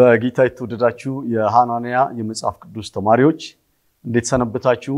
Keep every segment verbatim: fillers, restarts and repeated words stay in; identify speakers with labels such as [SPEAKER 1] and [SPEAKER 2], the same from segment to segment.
[SPEAKER 1] በጌታ የተወደዳችሁ የሃናንያ የመጽሐፍ ቅዱስ ተማሪዎች እንዴት ሰነበታችሁ?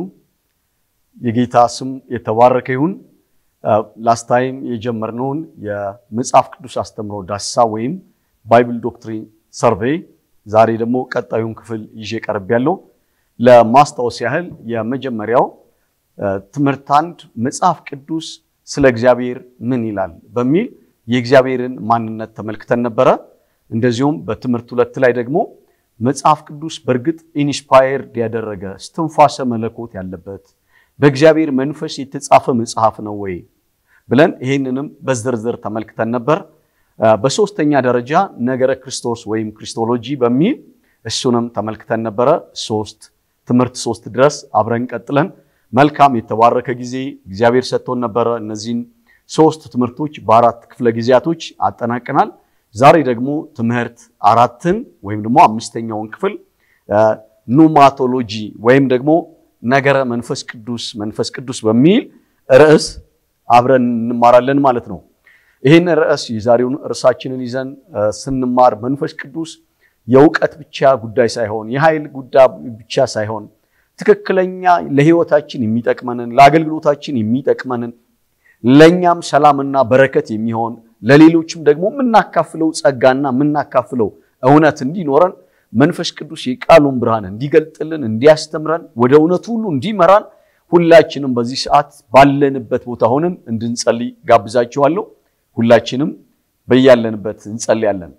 [SPEAKER 1] የጌታ ስም የተባረከ ይሁን። ላስት ታይም የጀመርነውን የመጽሐፍ ቅዱስ አስተምሮ ዳሰሳ ወይም ባይብል ዶክትሪን ሰርቬይ ዛሬ ደግሞ ቀጣዩን ክፍል ይዤ ቀርቤያለሁ። ለማስታወስ ያህል የመጀመሪያው ትምህርት አንድ መጽሐፍ ቅዱስ ስለ እግዚአብሔር ምን ይላል በሚል የእግዚአብሔርን ማንነት ተመልክተን ነበር። እንደዚሁም በትምህርት ሁለት ላይ ደግሞ መጽሐፍ ቅዱስ በርግጥ ኢንስፓየርድ ያደረገ እስትንፋሰ መለኮት ያለበት በእግዚአብሔር መንፈስ የተጻፈ መጽሐፍ ነው ወይ ብለን ይሄንንም በዝርዝር ተመልክተን ነበር። በሶስተኛ ደረጃ ነገረ ክርስቶስ ወይም ክሪስቶሎጂ በሚል እሱንም ተመልክተን ነበር። ሶስት ትምህርት ሶስት ድረስ አብረን ቀጥለን መልካም የተባረከ ጊዜ እግዚአብሔር ሰጥቶን ነበር። እነዚህን ሶስት ትምህርቶች በአራት ክፍለ ጊዜያቶች አጠናቀናል። ዛሬ ደግሞ ትምህርት አራትን ወይም ደግሞ አምስተኛውን ክፍል ኑማቶሎጂ ወይም ደግሞ ነገረ መንፈስ ቅዱስ መንፈስ ቅዱስ በሚል ርዕስ አብረን እንማራለን ማለት ነው። ይሄን ርዕስ የዛሬውን ርዕሳችንን ይዘን ስንማር መንፈስ ቅዱስ የእውቀት ብቻ ጉዳይ ሳይሆን የኃይል ጉዳይ ብቻ ሳይሆን ትክክለኛ ለህይወታችን የሚጠቅመንን ለአገልግሎታችን የሚጠቅመንን ለኛም ሰላምና በረከት የሚሆን ለሌሎችም ደግሞ ምናካፍለው ጸጋና ምናካፍለው እውነት እንዲኖረን መንፈስ ቅዱስ የቃሉን ብርሃን እንዲገልጥልን እንዲያስተምረን ወደ እውነት ሁሉ እንዲመራን ሁላችንም በዚህ ሰዓት ባለንበት ቦታ ሆነን እንድንጸልይ ጋብዛችኋለሁ። ሁላችንም በያለንበት እንጸልያለን።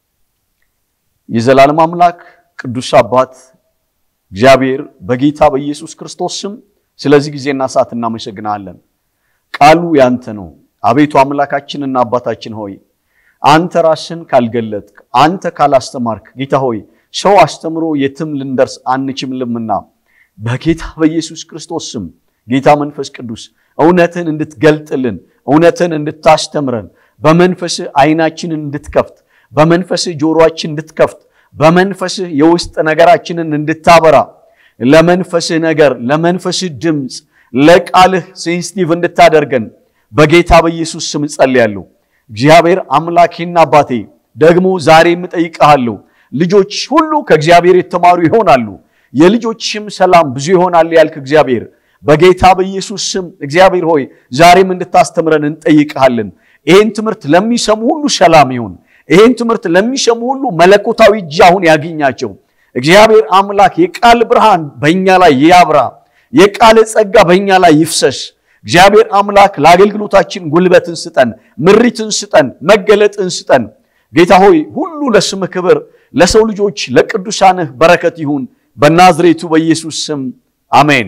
[SPEAKER 1] የዘላለም አምላክ ቅዱስ አባት እግዚአብሔር በጌታ በኢየሱስ ክርስቶስ ስም ስለዚህ ጊዜና ሰዓት እናመሰግናለን። ቃሉ ያንተ ነው። አቤቱ አምላካችንና አባታችን ሆይ አንተ ራስን ካልገለጥክ አንተ ካላስተማርክ ጌታ ሆይ ሰው አስተምሮ የትም ልንደርስ አንችልምና በጌታ በኢየሱስ ክርስቶስ ስም ጌታ መንፈስ ቅዱስ እውነትን እንድትገልጥልን እውነትን እንድታስተምረን በመንፈስ አይናችንን እንድትከፍት በመንፈስ ጆሮአችን እንድትከፍት በመንፈስ የውስጥ ነገራችንን እንድታበራ ለመንፈስ ነገር ለመንፈስ ድምጽ ለቃልህ ሴንሲቲቭ እንድታደርገን በጌታ በኢየሱስ ስም ጸልያለሁ። እግዚአብሔር አምላኬና አባቴ ደግሞ ዛሬም እጠይቅሃለሁ ልጆች ሁሉ ከእግዚአብሔር የተማሩ ይሆናሉ የልጆችም ሰላም ብዙ ይሆናል ያልክ እግዚአብሔር በጌታ በኢየሱስ ስም እግዚአብሔር ሆይ ዛሬም እንድታስተምረን እንጠይቅሃለን። ይሄን ትምህርት ለሚሰሙ ሁሉ ሰላም ይሁን። ይሄን ትምህርት ለሚሰሙ ሁሉ መለኮታዊ እጅ አሁን ያገኛቸው። እግዚአብሔር አምላክ የቃል ብርሃን በእኛ ላይ ያብራ። የቃል ጸጋ በእኛ ላይ ይፍሰስ። እግዚአብሔር አምላክ ለአገልግሎታችን ጉልበትን ስጠን፣ ምሪትን ስጠን፣ መገለጥን ስጠን። ጌታ ሆይ ሁሉ ለስም ክብር ለሰው ልጆች ለቅዱሳንህ በረከት ይሁን በናዝሬቱ በኢየሱስ ስም አሜን።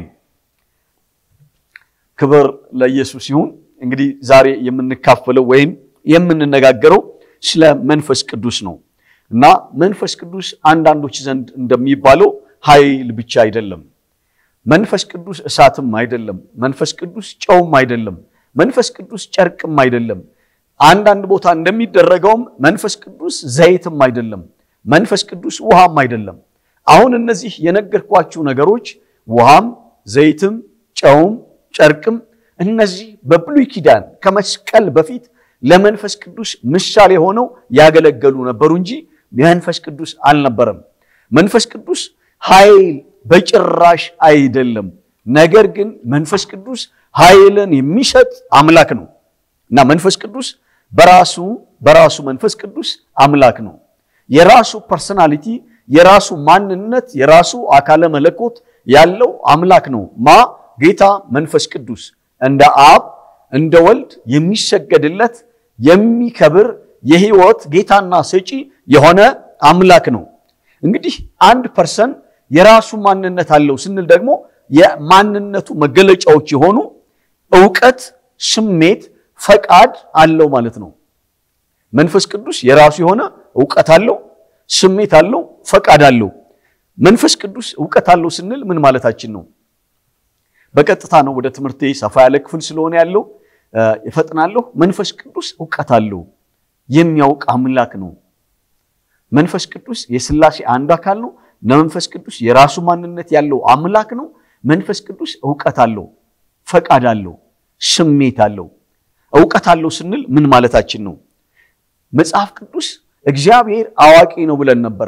[SPEAKER 1] ክብር ለኢየሱስ ይሁን። እንግዲህ ዛሬ የምንካፈለው ወይም የምንነጋገረው ስለ መንፈስ ቅዱስ ነው እና መንፈስ ቅዱስ አንዳንዶች ዘንድ እንደሚባለው ኃይል ብቻ አይደለም። መንፈስ ቅዱስ እሳትም አይደለም። መንፈስ ቅዱስ ጨውም አይደለም። መንፈስ ቅዱስ ጨርቅም አይደለም። አንዳንድ ቦታ እንደሚደረገውም መንፈስ ቅዱስ ዘይትም አይደለም። መንፈስ ቅዱስ ውሃም አይደለም። አሁን እነዚህ የነገርኳችሁ ነገሮች ውሃም ዘይትም ጨውም ጨርቅም እነዚህ በብሉይ ኪዳን ከመስቀል በፊት ለመንፈስ ቅዱስ ምሳሌ ሆነው ያገለገሉ ነበሩ እንጂ መንፈስ ቅዱስ አልነበረም። መንፈስ ቅዱስ ኃይል በጭራሽ አይደለም። ነገር ግን መንፈስ ቅዱስ ኃይልን የሚሰጥ አምላክ ነው እና መንፈስ ቅዱስ በራሱ በራሱ መንፈስ ቅዱስ አምላክ ነው። የራሱ ፐርሰናሊቲ የራሱ ማንነት የራሱ አካለ መለኮት ያለው አምላክ ነው። ማ ጌታ መንፈስ ቅዱስ እንደ አብ እንደ ወልድ የሚሰገድለት የሚከብር የህይወት ጌታና ሰጪ የሆነ አምላክ ነው። እንግዲህ አንድ ፐርሰን የራሱ ማንነት አለው ስንል ደግሞ የማንነቱ መገለጫዎች የሆኑ ዕውቀት፣ ስሜት፣ ፈቃድ አለው ማለት ነው። መንፈስ ቅዱስ የራሱ የሆነ ዕውቀት አለው፣ ስሜት አለው፣ ፈቃድ አለው። መንፈስ ቅዱስ ዕውቀት አለው ስንል ምን ማለታችን ነው? በቀጥታ ነው ወደ ትምህርቴ ሰፋ ያለ ክፍል ስለሆነ ያለው ይፈጥናለሁ። መንፈስ ቅዱስ ዕውቀት አለው፣ የሚያውቅ አምላክ ነው። መንፈስ ቅዱስ የሥላሴ አንድ አካል ነው። መንፈስ ቅዱስ የራሱ ማንነት ያለው አምላክ ነው። መንፈስ ቅዱስ ዕውቀት አለው፣ ፈቃድ አለው፣ ስሜት አለው። ዕውቀት አለው ስንል ምን ማለታችን ነው? መጽሐፍ ቅዱስ እግዚአብሔር አዋቂ ነው ብለን ነበር።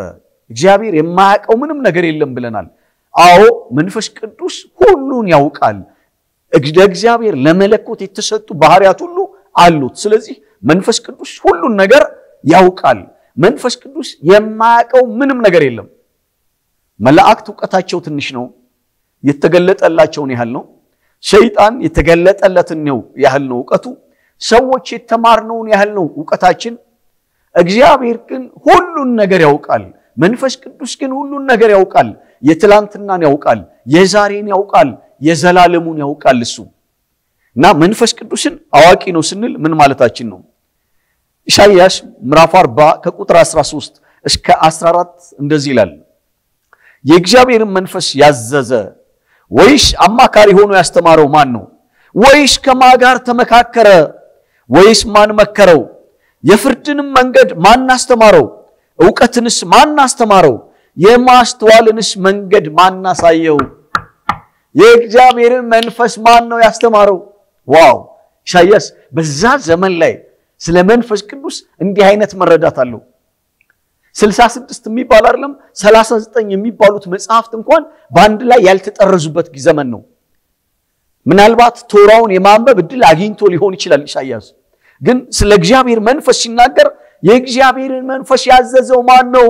[SPEAKER 1] እግዚአብሔር የማያውቀው ምንም ነገር የለም ብለናል። አዎ መንፈስ ቅዱስ ሁሉን ያውቃል። እግዚአብሔር ለመለኮት የተሰጡ ባህሪያት ሁሉ አሉት። ስለዚህ መንፈስ ቅዱስ ሁሉን ነገር ያውቃል። መንፈስ ቅዱስ የማያውቀው ምንም ነገር የለም። መላእክት ዕውቀታቸው ትንሽ ነው፣ የተገለጠላቸውን ያህል ነው። ሸይጣን የተገለጠለትን ነው ያህል ነው ዕውቀቱ። ሰዎች የተማርነውን ያህል ነው ዕውቀታችን። እግዚአብሔር ግን ሁሉን ነገር ያውቃል። መንፈስ ቅዱስ ግን ሁሉን ነገር ያውቃል። የትላንትናን ያውቃል፣ የዛሬን ያውቃል፣ የዘላለሙን ያውቃል እሱ። እና መንፈስ ቅዱስን አዋቂ ነው ስንል ምን ማለታችን ነው? ኢሳይያስ ምዕራፍ አርባ ከቁጥር አስራ ሶስት እስከ አስራ አራት እንደዚህ ይላል። የእግዚአብሔርን መንፈስ ያዘዘ ወይስ አማካሪ ሆኖ ያስተማረው ማን ነው? ወይስ ከማን ጋር ተመካከረ? ወይስ ማን መከረው? የፍርድንም መንገድ ማን አስተማረው? ዕውቀትንስ ማን አስተማረው? የማስተዋልንስ መንገድ ማን አሳየው? የእግዚአብሔርን መንፈስ ማን ነው ያስተማረው? ዋው! ኢሳይያስ በዛ ዘመን ላይ ስለ መንፈስ ቅዱስ እንዲህ አይነት መረዳት አለው። ስልሳ ስድስት የሚባል አይደለም ሰላሳ ዘጠኝ የሚባሉት መጽሐፍት እንኳን በአንድ ላይ ያልተጠረዙበት ዘመን ነው። ምናልባት ቶራውን የማንበብ እድል አግኝቶ ሊሆን ይችላል ኢሳይያስ። ግን ስለ እግዚአብሔር መንፈስ ሲናገር የእግዚአብሔርን መንፈስ ያዘዘው ማን ነው?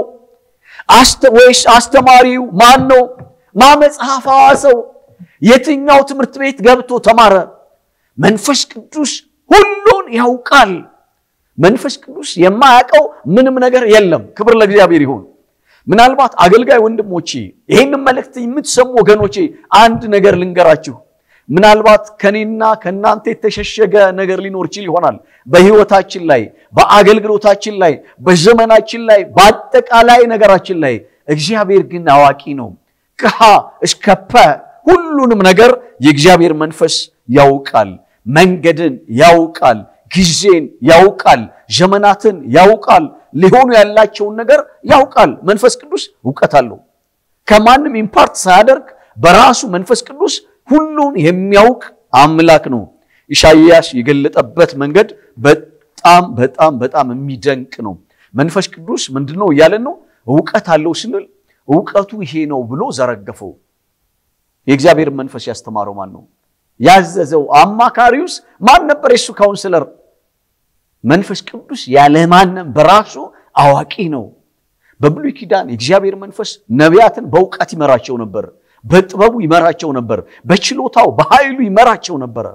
[SPEAKER 1] ወይስ አስተማሪው ማን ነው? ማን መጽሐፍ አዋሰው? የትኛው ትምህርት ቤት ገብቶ ተማረ? መንፈስ ቅዱስ ሁሉን ያውቃል። መንፈስ ቅዱስ የማያውቀው ምንም ነገር የለም። ክብር ለእግዚአብሔር ይሁን። ምናልባት አገልጋይ ወንድሞቼ ይሄንን መልእክት የምትሰሙ ወገኖቼ አንድ ነገር ልንገራችሁ። ምናልባት ከኔና ከናንተ የተሸሸገ ነገር ሊኖር ይችል ይሆናል በህይወታችን ላይ፣ በአገልግሎታችን ላይ፣ በዘመናችን ላይ፣ በአጠቃላይ ነገራችን ላይ። እግዚአብሔር ግን አዋቂ ነው። ከሀ እስከ ፐ ሁሉንም ነገር የእግዚአብሔር መንፈስ ያውቃል። መንገድን ያውቃል፣ ጊዜን ያውቃል፣ ዘመናትን ያውቃል፣ ሊሆኑ ያላቸውን ነገር ያውቃል። መንፈስ ቅዱስ ዕውቀት አለው። ከማንም ኢምፓርት ሳያደርግ በራሱ መንፈስ ቅዱስ ሁሉን የሚያውቅ አምላክ ነው። ኢሳይያስ የገለጠበት መንገድ በጣም በጣም በጣም የሚደንቅ ነው። መንፈስ ቅዱስ ምንድነው ያለን ነው? ዕውቀት አለው ስንል ዕውቀቱ ይሄ ነው ብሎ ዘረገፈው። የእግዚአብሔር መንፈስ ያስተማረው ማን ነው? ያዘዘው አማካሪውስ ማን ነበር? እሱ ካውንስለር። መንፈስ ቅዱስ ያለ ማንም በራሱ አዋቂ ነው። በብሉይ ኪዳን የእግዚአብሔር መንፈስ ነቢያትን በዕውቀት ይመራቸው ነበር፣ በጥበቡ ይመራቸው ነበር፣ በችሎታው በኃይሉ ይመራቸው ነበር።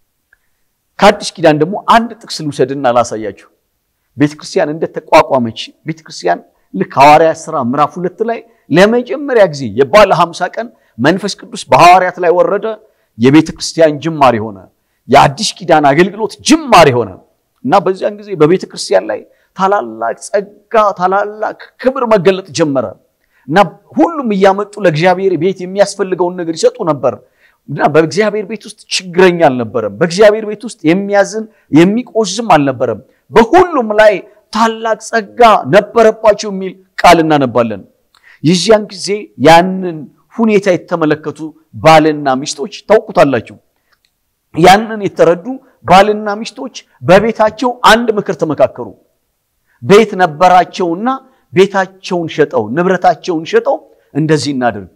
[SPEAKER 1] ከአዲስ ኪዳን ደግሞ አንድ ጥቅስ ልውሰድና ላሳያችሁ። ቤተክርስቲያን እንደተቋቋመች ቤተክርስቲያን ልክ ሐዋርያት ሥራ ምዕራፍ ሁለት ላይ ለመጀመሪያ ጊዜ የባለ ሃምሳ ቀን መንፈስ ቅዱስ በሐዋርያት ላይ ወረደ። የቤተክርስቲያን ጅማሬ ሆነ። የአዲስ ኪዳን አገልግሎት ጅማሬ ሆነ እና በዚያን ጊዜ በቤተክርስቲያን ላይ ታላላቅ ጸጋ ታላላቅ ክብር መገለጥ ጀመረ እና ሁሉም እያመጡ ለእግዚአብሔር ቤት የሚያስፈልገውን ነገር ይሰጡ ነበር እና በእግዚአብሔር ቤት ውስጥ ችግረኛ አልነበረም። በእግዚአብሔር ቤት ውስጥ የሚያዝን የሚቆዝም አልነበረም። በሁሉም ላይ ታላቅ ጸጋ ነበረባቸው የሚል ቃል እናነባለን። የዚያን ጊዜ ያንን ሁኔታ የተመለከቱ ባልና ሚስቶች ታውቁታላችሁ። ያንን የተረዱ ባልና ሚስቶች በቤታቸው አንድ ምክር ተመካከሩ። ቤት ነበራቸውና ቤታቸውን ሸጠው ንብረታቸውን ሸጠው እንደዚህ እናድርግ፣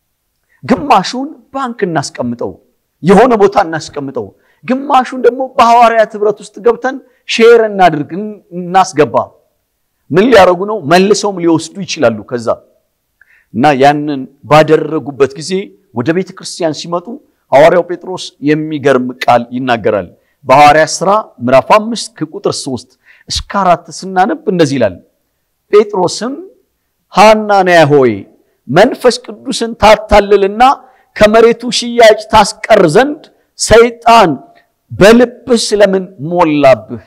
[SPEAKER 1] ግማሹን ባንክ እናስቀምጠው፣ የሆነ ቦታ እናስቀምጠው፣ ግማሹን ደግሞ በሐዋርያት ህብረት ውስጥ ገብተን ሼር እናድርግ እናስገባ። ምን ሊያረጉ ነው? መልሰውም ሊወስዱ ይችላሉ ከዛ እና ያንን ባደረጉበት ጊዜ ወደ ቤተክርስቲያን ሲመጡ ሐዋርያው ጴጥሮስ የሚገርም ቃል ይናገራል። በሐዋርያት ሥራ ምዕራፍ አምስት ከቁጥር ሶስት እስከ አራት ስናነብ እንደዚህ ይላል። ጴጥሮስም ሐናንያ ሆይ መንፈስ ቅዱስን ታታልልና ከመሬቱ ሽያጭ ታስቀር ዘንድ ሰይጣን በልብህ ስለምን ሞላብህ?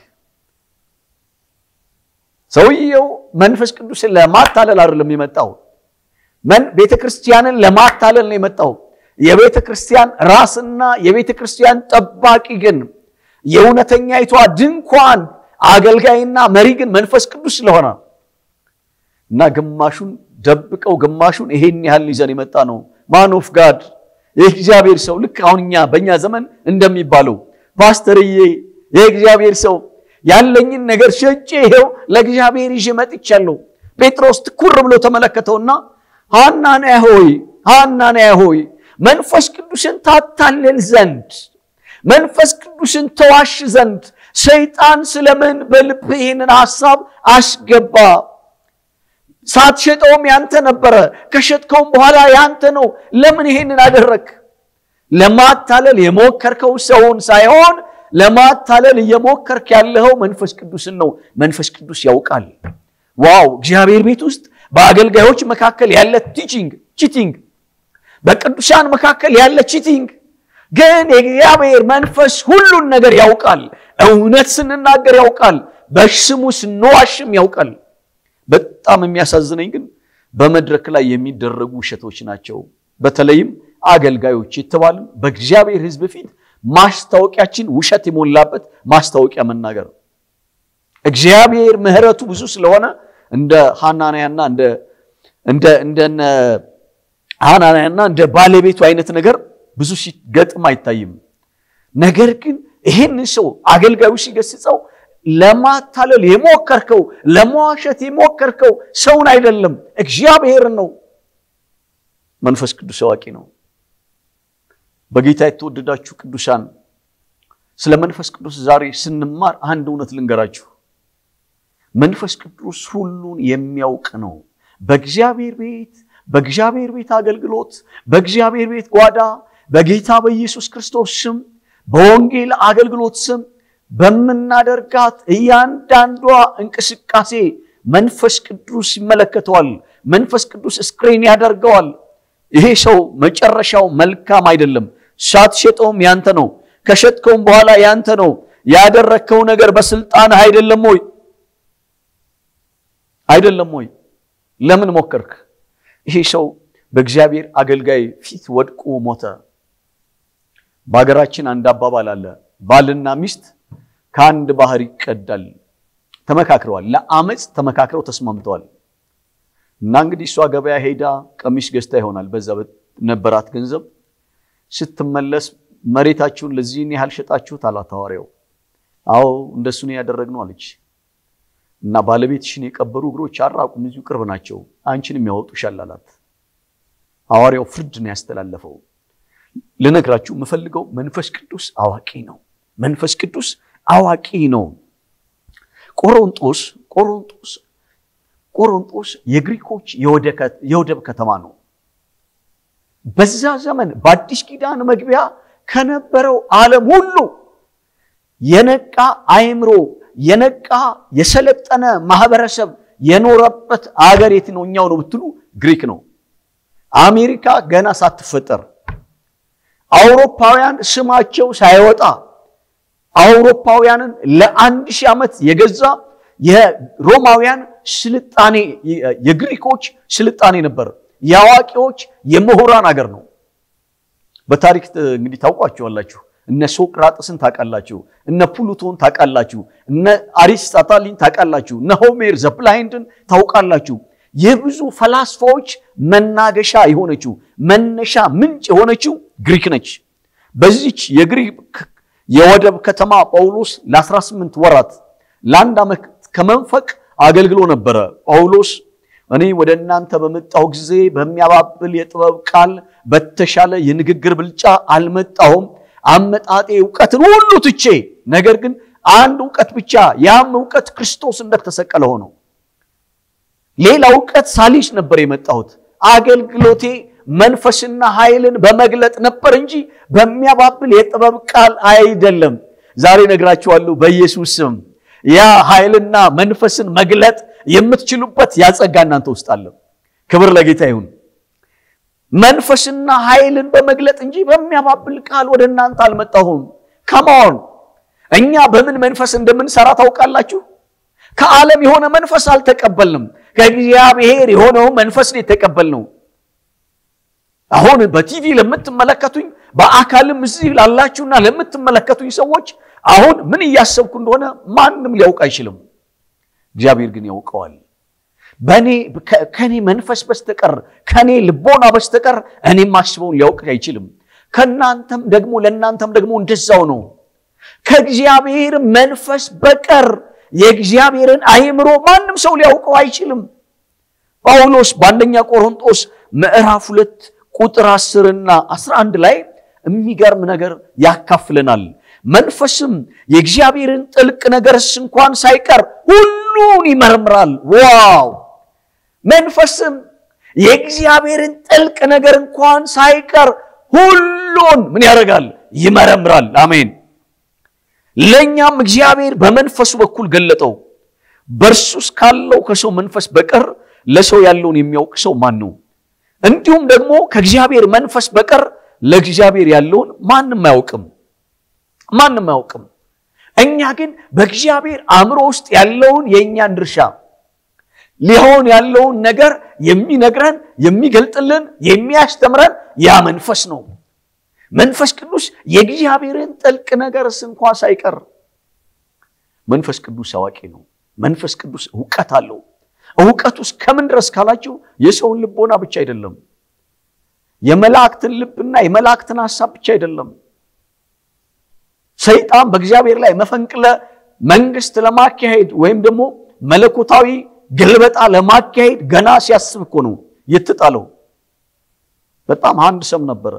[SPEAKER 1] ሰውየው መንፈስ ቅዱስን ለማታለል አይደለም የመጣው፣ من بيت كريستيان لما تعلن لمتاو يبيت كريستيان راسنا يبيت كريستيان طباقي جن የውነተኛይቷ ድንኳን አገልጋይና መሪ ግን መንፈስ ቅዱስ ስለሆነ እና ግማሹን ደብቀው ግማሹን ይሄን ያህል ይዘን የመጣ ነው ማን ኦፍ ጋድ የእግዚአብሔር ሰው ልክ አሁንኛ በእኛ ዘመን እንደሚባለው ፓስተርዬ የእግዚአብሔር ሰው ያለኝን ነገር ሸጬ ይሄው ለእግዚአብሔር ይዤ መጥቻለሁ ጴጥሮስ ትኩር ብሎ ተመለከተውና ሐናንያ ሆይ ሐናንያ ሆይ መንፈስ ቅዱስን ታታልል ዘንድ መንፈስ ቅዱስን ተዋሽ ዘንድ ሰይጣን ስለምን በልብህ ይህንን ሐሳብ አስገባ? ሳትሸጠውም ያንተ ነበረ፣ ከሸጥከውም በኋላ ያንተ ነው። ለምን ይሄንን አደረክ? ለማታለል የሞከርከው ሰውን ሳይሆን ለማታለል እየሞከርክ ያለው መንፈስ ቅዱስን ነው። መንፈስ ቅዱስ ያውቃል። ዋው! እግዚአብሔር ቤት ውስጥ በአገልጋዮች መካከል ያለ ቲቺንግ ቺቲንግ፣ በቅዱሳን መካከል ያለ ቺቲንግ፣ ግን የእግዚአብሔር መንፈስ ሁሉን ነገር ያውቃል። እውነት ስንናገር ያውቃል፣ በስሙ ስንዋሽም ያውቃል። በጣም የሚያሳዝነኝ ግን በመድረክ ላይ የሚደረጉ ውሸቶች ናቸው። በተለይም አገልጋዮች የተባሉ በእግዚአብሔር ሕዝብ ፊት ማስታወቂያችን ውሸት የሞላበት ማስታወቂያ መናገር። እግዚአብሔር ምህረቱ ብዙ ስለሆነ እንደ ሐናንያና እንደ እንደ እንደነ ሐናንያና እንደ ባለቤቱ አይነት ነገር ብዙ ሲገጥም አይታይም። ነገር ግን ይሄን ሰው አገልጋዩ ሲገስጸው ለማታለል የሞከርከው ለማዋሸት የሞከርከው ሰውን አይደለም እግዚአብሔር ነው። መንፈስ ቅዱስ አዋቂ ነው። በጌታ የተወደዳችሁ ቅዱሳን ስለ መንፈስ ቅዱስ ዛሬ ስንማር አንድ እውነት ልንገራችሁ። መንፈስ ቅዱስ ሁሉን የሚያውቅ ነው። በእግዚአብሔር ቤት በእግዚአብሔር ቤት አገልግሎት በእግዚአብሔር ቤት ጓዳ በጌታ በኢየሱስ ክርስቶስ ስም በወንጌል አገልግሎት ስም በመናደርጋት እያንዳንዷ እንቅስቃሴ መንፈስ ቅዱስ ይመለከተዋል። መንፈስ ቅዱስ ስክሪን ያደርገዋል። ይሄ ሰው መጨረሻው መልካም አይደለም። ሳትሸጠውም ያንተ ነው፣ ከሸጥከውም በኋላ ያንተ ነው። ያደረከው ነገር በስልጣን አይደለም ወይ? አይደለም ወይ? ለምን ሞከርክ? ይሄ ሰው በእግዚአብሔር አገልጋይ ፊት ወድቆ ሞተ። በአገራችን አንድ አባባል አለ፣ ባልና ሚስት ከአንድ ባህር ይቀዳል። ተመካክረዋል፣ ለአመጽ ተመካክረው ተስማምተዋል። እና እንግዲህ እሷ ገበያ ሄዳ ቀሚስ ገዝታ ይሆናል በዛ ነበራት ገንዘብ። ስትመለስ መሬታችሁን ለዚህን ያህል ሸጣችሁት አላት ሐዋርያው። አዎ እንደሱ ነው ያደረግነው አለች። እና ባለቤትሽን የቀበሩ እግሮች አራቁም እዚሁ ቅርብ ናቸው፣ አንቺንም ያወጡሻል አላት። ሐዋርያው ፍርድ ነው ያስተላለፈው። ልነግራችሁ የምፈልገው መንፈስ ቅዱስ አዋቂ ነው። መንፈስ ቅዱስ አዋቂ ነው። ቆሮንቶስ ቆሮንቶስ ቆሮንቶስ የግሪኮች የወደብ ከተማ ነው። በዛ ዘመን በአዲስ ኪዳን መግቢያ ከነበረው ዓለም ሁሉ የነቃ አይምሮ የነቃ የሰለጠነ ማህበረሰብ የኖረበት አገር የትኛው ነው ብትሉ ግሪክ ነው። አሜሪካ ገና ሳትፈጠር አውሮፓውያን ስማቸው ሳይወጣ አውሮፓውያንን ለአንድ ሺህ ዓመት የገዛ የሮማውያን ስልጣኔ የግሪኮች ስልጣኔ ነበር። ያዋቂዎች የምሁራን ሀገር ነው። በታሪክ እንግዲህ ታውቋቸዋላችሁ። እነ ሶቅራጥስን ታውቃላችሁ፣ እነ ፕሉቶን ታውቃላችሁ፣ እነ አሪስቶትልን ታውቃላችሁ፣ እነ ሆሜር ዘፕላይንድን ታውቃላችሁ። የብዙ ፈላስፋዎች መናገሻ የሆነችው መነሻ ምንጭ የሆነችው ግሪክ ነች። በዚች የግሪክ የወደብ ከተማ ጳውሎስ ለ18 ወራት ለአንድ ዓመት ከመንፈቅ አገልግሎ ነበር። ጳውሎስ እኔ ወደ እናንተ በመጣው ጊዜ በሚያባብል የጥበብ ቃል በተሻለ የንግግር ብልጫ አልመጣሁም። አመጣጤ ዕውቀትን ሁሉ ትቼ ነገር ግን አንድ ዕውቀት ብቻ፣ ያም ዕውቀት ክርስቶስ እንደተሰቀለ ሆኖ ሌላ ዕውቀት ሳሊስ ነበር የመጣሁት። አገልግሎቴ መንፈስና ኃይልን በመግለጥ ነበር እንጂ በሚያባብል የጥበብ ቃል አይደለም። ዛሬ ነግራችኋለሁ በኢየሱስ ስም ያ ኃይልና መንፈስን መግለጥ የምትችሉበት ያጸጋ እናንተ ውስጥ አለ። ክብር ለጌታ ይሁን። መንፈስና ኃይልን በመግለጥ እንጂ በሚያባብል ቃል ወደ እናንተ አልመጣሁም። ከማን እኛ በምን መንፈስ እንደምንሰራ ታውቃላችሁ? ከዓለም የሆነ መንፈስ አልተቀበልንም፣ ከእግዚአብሔር የሆነው መንፈስ ነው የተቀበልነው። አሁን በቲቪ ለምትመለከቱኝ በአካልም እዚህ ላላችሁና ለምትመለከቱኝ ሰዎች አሁን ምን እያሰብኩ እንደሆነ ማንም ሊያውቅ አይችልም። እግዚአብሔር ግን ያውቀዋል። በኔ ከኔ መንፈስ በስተቀር ከኔ ልቦና በስተቀር እኔ ማስበውን ሊያውቅ አይችልም። ከናንተም ደግሞ ለናንተም ደግሞ እንደዛው ነው። ከእግዚአብሔር መንፈስ በቀር የእግዚአብሔርን አይምሮ ማንም ሰው ሊያውቀው አይችልም። ጳውሎስ በአንደኛ ቆሮንቶስ ምዕራፍ ሁለት ቁጥር አስር እና አስራ አንድ ላይ የሚገርም ነገር ያካፍለናል። መንፈስም የእግዚአብሔርን ጥልቅ ነገርስ እንኳን ሳይቀር ሁሉን ይመረምራል። ዋው! መንፈስም የእግዚአብሔርን ጥልቅ ነገር እንኳን ሳይቀር ሁሉን ምን ያደርጋል? ይመረምራል። አሜን። ለኛም እግዚአብሔር በመንፈሱ በኩል ገለጠው። በርሱስ ካለው ከሰው መንፈስ በቀር ለሰው ያለውን የሚያውቅ ሰው ማን ነው? እንዲሁም ደግሞ ከእግዚአብሔር መንፈስ በቀር ለእግዚአብሔር ያለውን ማንም አያውቅም ማንም አያውቅም። እኛ ግን በእግዚአብሔር አእምሮ ውስጥ ያለውን የኛን ድርሻ ሊሆን ያለውን ነገር የሚነግረን የሚገልጥልን የሚያስተምረን ያ መንፈስ ነው። መንፈስ ቅዱስ የእግዚአብሔርን ጥልቅ ነገርስ እንኳን ሳይቀር መንፈስ ቅዱስ አዋቂ ነው። መንፈስ ቅዱስ ዕውቀት አለው። ዕውቀቱስ ከምን ድረስ ካላችሁ የሰውን ልቦና ብቻ አይደለም፣ የመላእክትን ልብና የመላእክትን ሐሳብ ብቻ አይደለም። ሰይጣን በእግዚአብሔር ላይ መፈንቅለ መንግስት ለማካሄድ ወይም ደግሞ መለኮታዊ ግልበጣ ለማካሄድ ገና ሲያስብ እኮ ነው የተጣለው። በጣም አንድ ሰም ነበር፣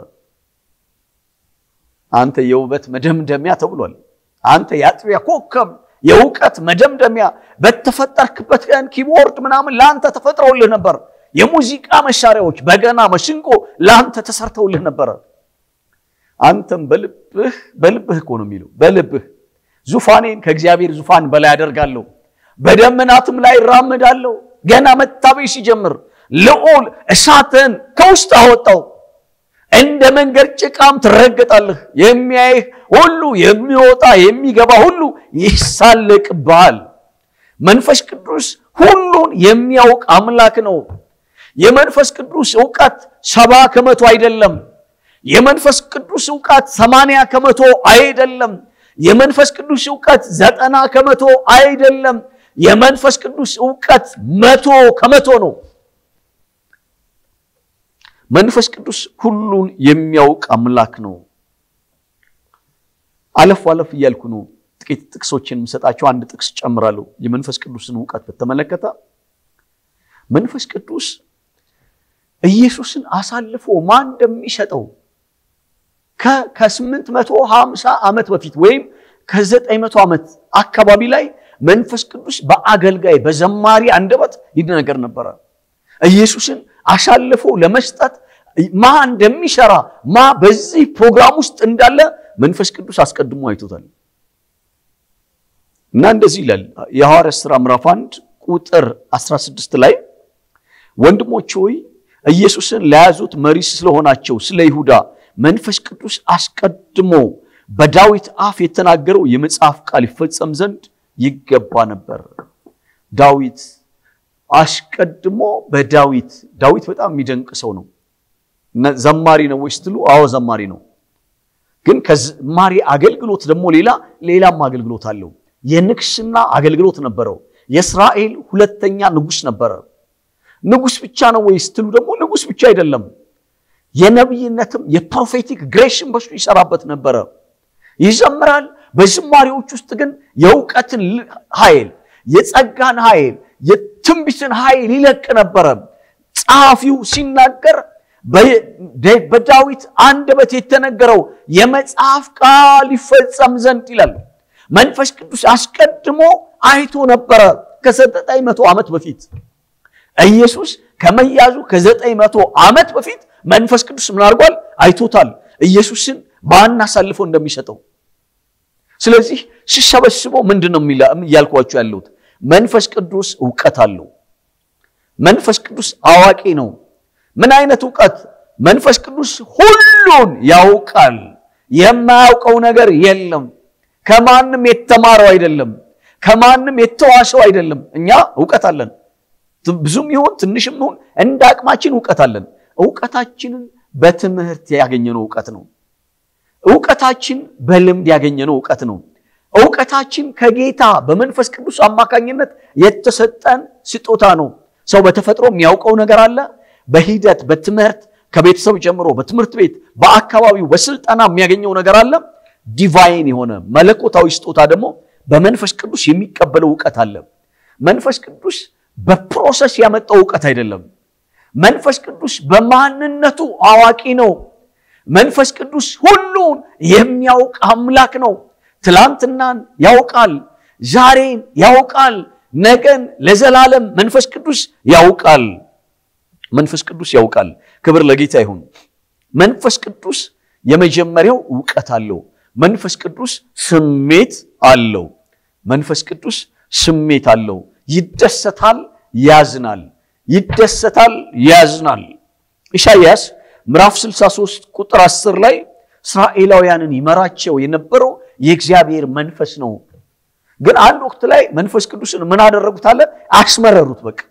[SPEAKER 1] አንተ የውበት መደምደሚያ ተብሏል። አንተ ያጥቢያ ኮከብ የዕውቀት መደምደሚያ በተፈጠርክበት ቀን ኪቦርድ ምናምን ላንተ ተፈጥሮልህ ነበር። የሙዚቃ መሳሪያዎች በገና መስንቆ ላንተ ተሰርተውልህ ነበር። አንተም በልብህ በልብህ እኮ ነው የሚለው በልብህ ዙፋኔን ከእግዚአብሔር ዙፋን በላይ አደርጋለሁ፣ በደመናትም ላይ ራመዳለሁ። ገና መታበይ ሲጀምር ልዑል እሳትን ከውስጥ አወጣው። እንደ መንገድ ጭቃም ትረገጣለህ። የሚያይህ ሁሉ የሚወጣ የሚገባ ሁሉ ይሳለቅብሃል። መንፈስ ቅዱስ ሁሉን የሚያውቅ አምላክ ነው። የመንፈስ ቅዱስ ዕውቀት ሰባ ከመቶ አይደለም። የመንፈስ ቅዱስ ዕውቀት ሰማንያ ከመቶ አይደለም። የመንፈስ ቅዱስ ዕውቀት ዘጠና ከመቶ አይደለም። የመንፈስ ቅዱስ ዕውቀት መቶ ከመቶ ነው። መንፈስ ቅዱስ ሁሉን የሚያውቅ አምላክ ነው። አለፍ አለፍ እያልኩ ነው ጥቂት ጥቅሶችን መሰጣቸው። አንድ ጥቅስ ጨምራለሁ የመንፈስ ቅዱስን ዕውቀት በተመለከተ። መንፈስ ቅዱስ ኢየሱስን አሳልፎ ማን እንደሚሰጠው ከስምንት መቶ ሃምሳ ዓመት በፊት ወይም ከዘጠኝ መቶ ዓመት አካባቢ ላይ መንፈስ ቅዱስ በአገልጋይ በዘማሪ አንደበት ይነገር ነበር። ኢየሱስን አሳልፎ ለመስጠት ማ እንደሚሰራ ማ በዚህ ፕሮግራም ውስጥ እንዳለ መንፈስ ቅዱስ አስቀድሞ አይቶታል። እና እንደዚህ ይላል የሐዋርያት ሥራ ምዕራፍ አንድ ቁጥር አስራ ስድስት ላይ ወንድሞች ሆይ ኢየሱስን ለያዙት መሪ ስለሆናቸው ስለ ይሁዳ መንፈስ ቅዱስ አስቀድሞ በዳዊት አፍ የተናገረው የመጽሐፍ ቃል ይፈጸም ዘንድ ይገባ ነበር። ዳዊት አስቀድሞ በዳዊት ዳዊት በጣም የሚደንቅ ሰው ነው። ዘማሪ ነው ወይስ ትሉ? አዎ ዘማሪ ነው። ግን ከዘማሪ አገልግሎት ደግሞ ሌላ ሌላም አገልግሎት አለው። የንግስና አገልግሎት ነበረው። የእስራኤል ሁለተኛ ንጉስ ነበር። ንጉስ ብቻ ነው ወይስ ትሉ? ደግሞ ንጉስ ብቻ አይደለም። የነብይነትም የፕሮፌቲክ ግሬሽን በሱ ይሰራበት ነበር። ይዘምራል። በዝማሬዎች ውስጥ ግን የዕውቀትን ኃይል የጸጋን ኃይል የትንቢትን ኃይል ይለቅ ነበር። ጻፊው ሲናገር በዳዊት አንደበት የተነገረው የመጽሐፍ ቃል ይፈጸም ዘንድ ይላል። መንፈስ ቅዱስ አስቀድሞ አይቶ ነበር። ከዘጠኝ መቶ ዓመት በፊት ኢየሱስ ከመያዙ ከዘጠኝ መቶ ዓመት በፊት መንፈስ ቅዱስ ምን አድርጓል? አይቶታል ኢየሱስን ማን አሳልፎ እንደሚሰጠው። ስለዚህ ሲሰበስበው ምንድነው ያልኳችሁ ያለሁት? መንፈስ ቅዱስ ዕውቀት አለው። መንፈስ ቅዱስ አዋቂ ነው። ምን አይነት ዕውቀት? መንፈስ ቅዱስ ሁሉን ያውቃል። የማያውቀው ነገር የለም። ከማንም የተማረው አይደለም። ከማንም የተዋሰው አይደለም። እኛ ዕውቀት አለን። ብዙም ይሁን ትንሽም ይሁን እንደ አቅማችን ዕውቀት አለን። ዕውቀታችንን በትምህርት ያገኘነው ዕውቀት ነው። ዕውቀታችን በልምድ ያገኘነው ዕውቀት ነው። ዕውቀታችን ከጌታ በመንፈስ ቅዱስ አማካኝነት የተሰጠን ስጦታ ነው። ሰው በተፈጥሮ የሚያውቀው ነገር አለ። በሂደት በትምህርት ከቤተሰብ ጀምሮ በትምህርት ቤት በአካባቢው በስልጣና የሚያገኘው ነገር አለ። ዲቫይን የሆነ መለኮታዊ ስጦታ ደግሞ በመንፈስ ቅዱስ የሚቀበለው ዕውቀት አለ። መንፈስ ቅዱስ በፕሮሰስ ያመጣው ዕውቀት አይደለም መንፈስ ቅዱስ በማንነቱ አዋቂ ነው መንፈስ ቅዱስ ሁሉን የሚያውቅ አምላክ ነው ትላንትናን ያውቃል ዛሬን ያውቃል ነገን ለዘላለም መንፈስ ቅዱስ ያውቃል መንፈስ ቅዱስ ያውቃል ክብር ለጌታ ይሁን መንፈስ ቅዱስ የመጀመሪያው ዕውቀት አለው መንፈስ ቅዱስ ስሜት አለው መንፈስ ቅዱስ ስሜት አለው ይደሰታል ያዝናል ይደሰታል ያዝናል ኢሳይያስ ምዕራፍ ስልሳ ሶስት ቁጥር አስር ላይ እስራኤላውያንን ይመራቸው የነበረው የእግዚአብሔር መንፈስ ነው ግን አንድ ወቅት ላይ መንፈስ ቅዱስን ምን አደረጉት አለ አስመረሩት በቃ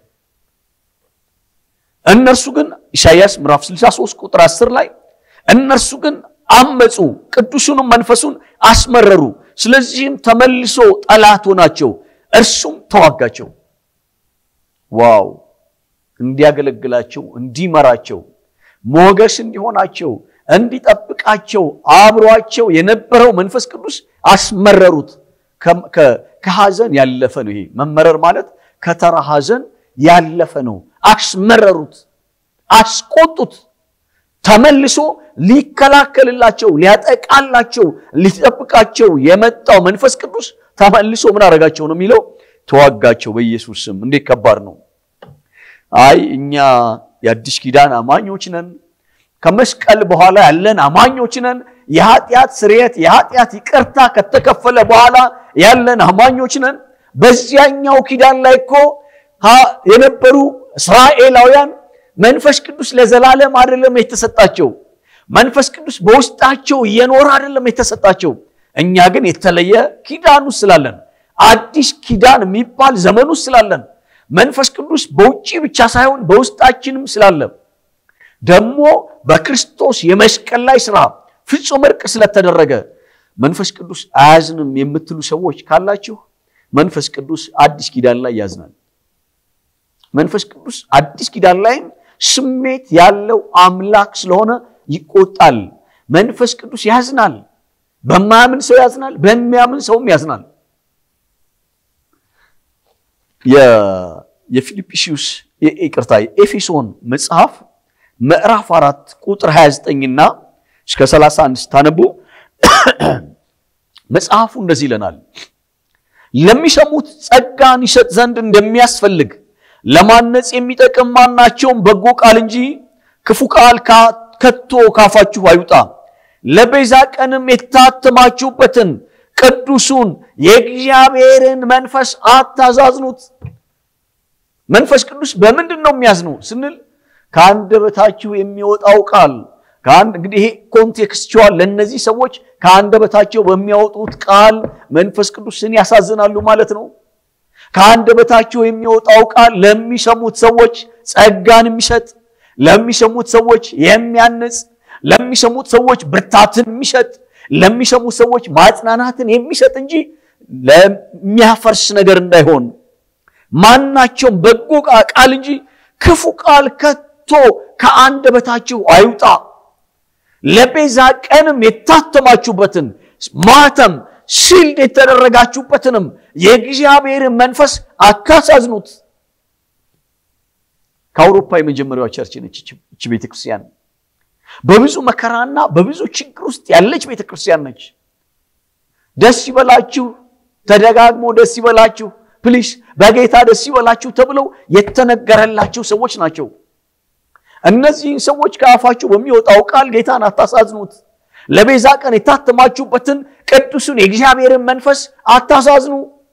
[SPEAKER 1] እነርሱ ግን ኢሳይያስ ምዕራፍ ስልሳ ሶስት ቁጥር አስር ላይ እነርሱ ግን አመጹ ቅዱሱን መንፈሱን አስመረሩ ስለዚህም ተመልሶ ጠላት ሆናቸው እርሱም ተዋጋቸው ዋው እንዲያገለግላቸው እንዲመራቸው ሞገስ እንዲሆናቸው እንዲጠብቃቸው አብሯቸው የነበረው መንፈስ ቅዱስ አስመረሩት ከሐዘን ያለፈ ነው ይሄ መመረር ማለት ከተራ ሐዘን ያለፈ ነው አስመረሩት አስቆጡት ተመልሶ ሊከላከልላቸው ሊያጠቃላቸው ሊጠብቃቸው የመጣው መንፈስ ቅዱስ ተመልሶ ምን አረጋቸው ነው የሚለው ተዋጋቸው በኢየሱስ ስም እንዴት ከባድ ነው አይ እኛ የአዲስ ኪዳን አማኞች ነን ከመስቀል በኋላ ያለን አማኞች ነን የኃጢአት ስርየት የኃጢአት ይቅርታ ከተከፈለ በኋላ ያለን አማኞች ነን በዚያኛው ኪዳን ላይ እኮ የነበሩ እስራኤላውያን መንፈስ ቅዱስ ለዘላለም አይደለም የተሰጣቸው መንፈስ ቅዱስ በውስጣቸው እየኖረ አይደለም የተሰጣቸው እኛ ግን የተለየ ኪዳን ውስጥ ስላለን አዲስ ኪዳን የሚባል ዘመን ውስጥ ስላለን መንፈስ ቅዱስ በውጪ ብቻ ሳይሆን በውስጣችንም ስላለ ደግሞ በክርስቶስ የመስቀል ላይ ሥራ ፍጹም እርቅ ስለተደረገ መንፈስ ቅዱስ አያዝንም የምትሉ ሰዎች ካላችሁ መንፈስ ቅዱስ አዲስ ኪዳን ላይ ያዝናል መንፈስ ቅዱስ አዲስ ኪዳን ላይ ስሜት ያለው አምላክ ስለሆነ ይቆጣል መንፈስ ቅዱስ ያዝናል በማያምን ሰው ያዝናል በሚያምን ሰውም ያዝናል የ የፊልጵስዩስ ይቅርታ ኤፌሶን መጽሐፍ ምዕራፍ አራት ቁጥር ሃያ ዘጠኝ እና እስከ ሰላሳ አንድ ታነቡ መጽሐፉ እንደዚህ ይለናል ለሚሰሙት ጸጋን ይሰጥ ዘንድ እንደሚያስፈልግ ለማነጽ የሚጠቅም ማናቸውም በጎ ቃል እንጂ ክፉ ቃል ከቶ ካፋችሁ አይውጣ ለቤዛ ቀንም የታተማችሁበትን ቅዱሱን የእግዚአብሔርን መንፈስ አታዛዝኑት መንፈስ ቅዱስ በምንድነው የሚያዝነው ስንል ከአንደበታችሁ የሚወጣው ቃል ካን እንግዲህ ኮንቴክስቹዋል ለነዚህ ሰዎች ከአንደበታቸው በሚያወጡት ቃል መንፈስ ቅዱስን ያሳዝናሉ ማለት ነው ከአንደበታቸው የሚወጣው ቃል ለሚሰሙት ሰዎች ጸጋን የሚሰጥ ለሚሰሙት ሰዎች የሚያንጽ ለሚሰሙት ሰዎች ብርታትን የሚሰጥ ለሚሰሙት ሰዎች ማጽናናትን የሚሰጥ እንጂ ለሚያፈርስ ነገር እንዳይሆን ማናቸውም በጎ ቃል እንጂ ክፉ ቃል ከቶ ከአንደበታችሁ አይውጣ ለቤዛ ቀንም የታተማችሁበትን ማተም ሲል የተደረጋችሁበትንም የእግዚአብሔርን መንፈስ አታሳዝኑት ከአውሮፓ የመጀመሪያው ቸርች ነች እቺ ቤተክርስቲያን በብዙ መከራና በብዙ ችግር ውስጥ ያለች ቤተክርስቲያን ነች ደስ ይበላችሁ ተደጋግሞ ደስ ይበላችሁ ፕሊስ በጌታ ደስ ይበላችሁ ተብለው የተነገረላቸው ሰዎች ናቸው እነዚህን ሰዎች ከአፋችሁ በሚወጣው ቃል ጌታን አታሳዝኑት ለቤዛ ቀን የታተማችሁበትን ቅዱሱን የእግዚአብሔርን መንፈስ አታሳዝኑ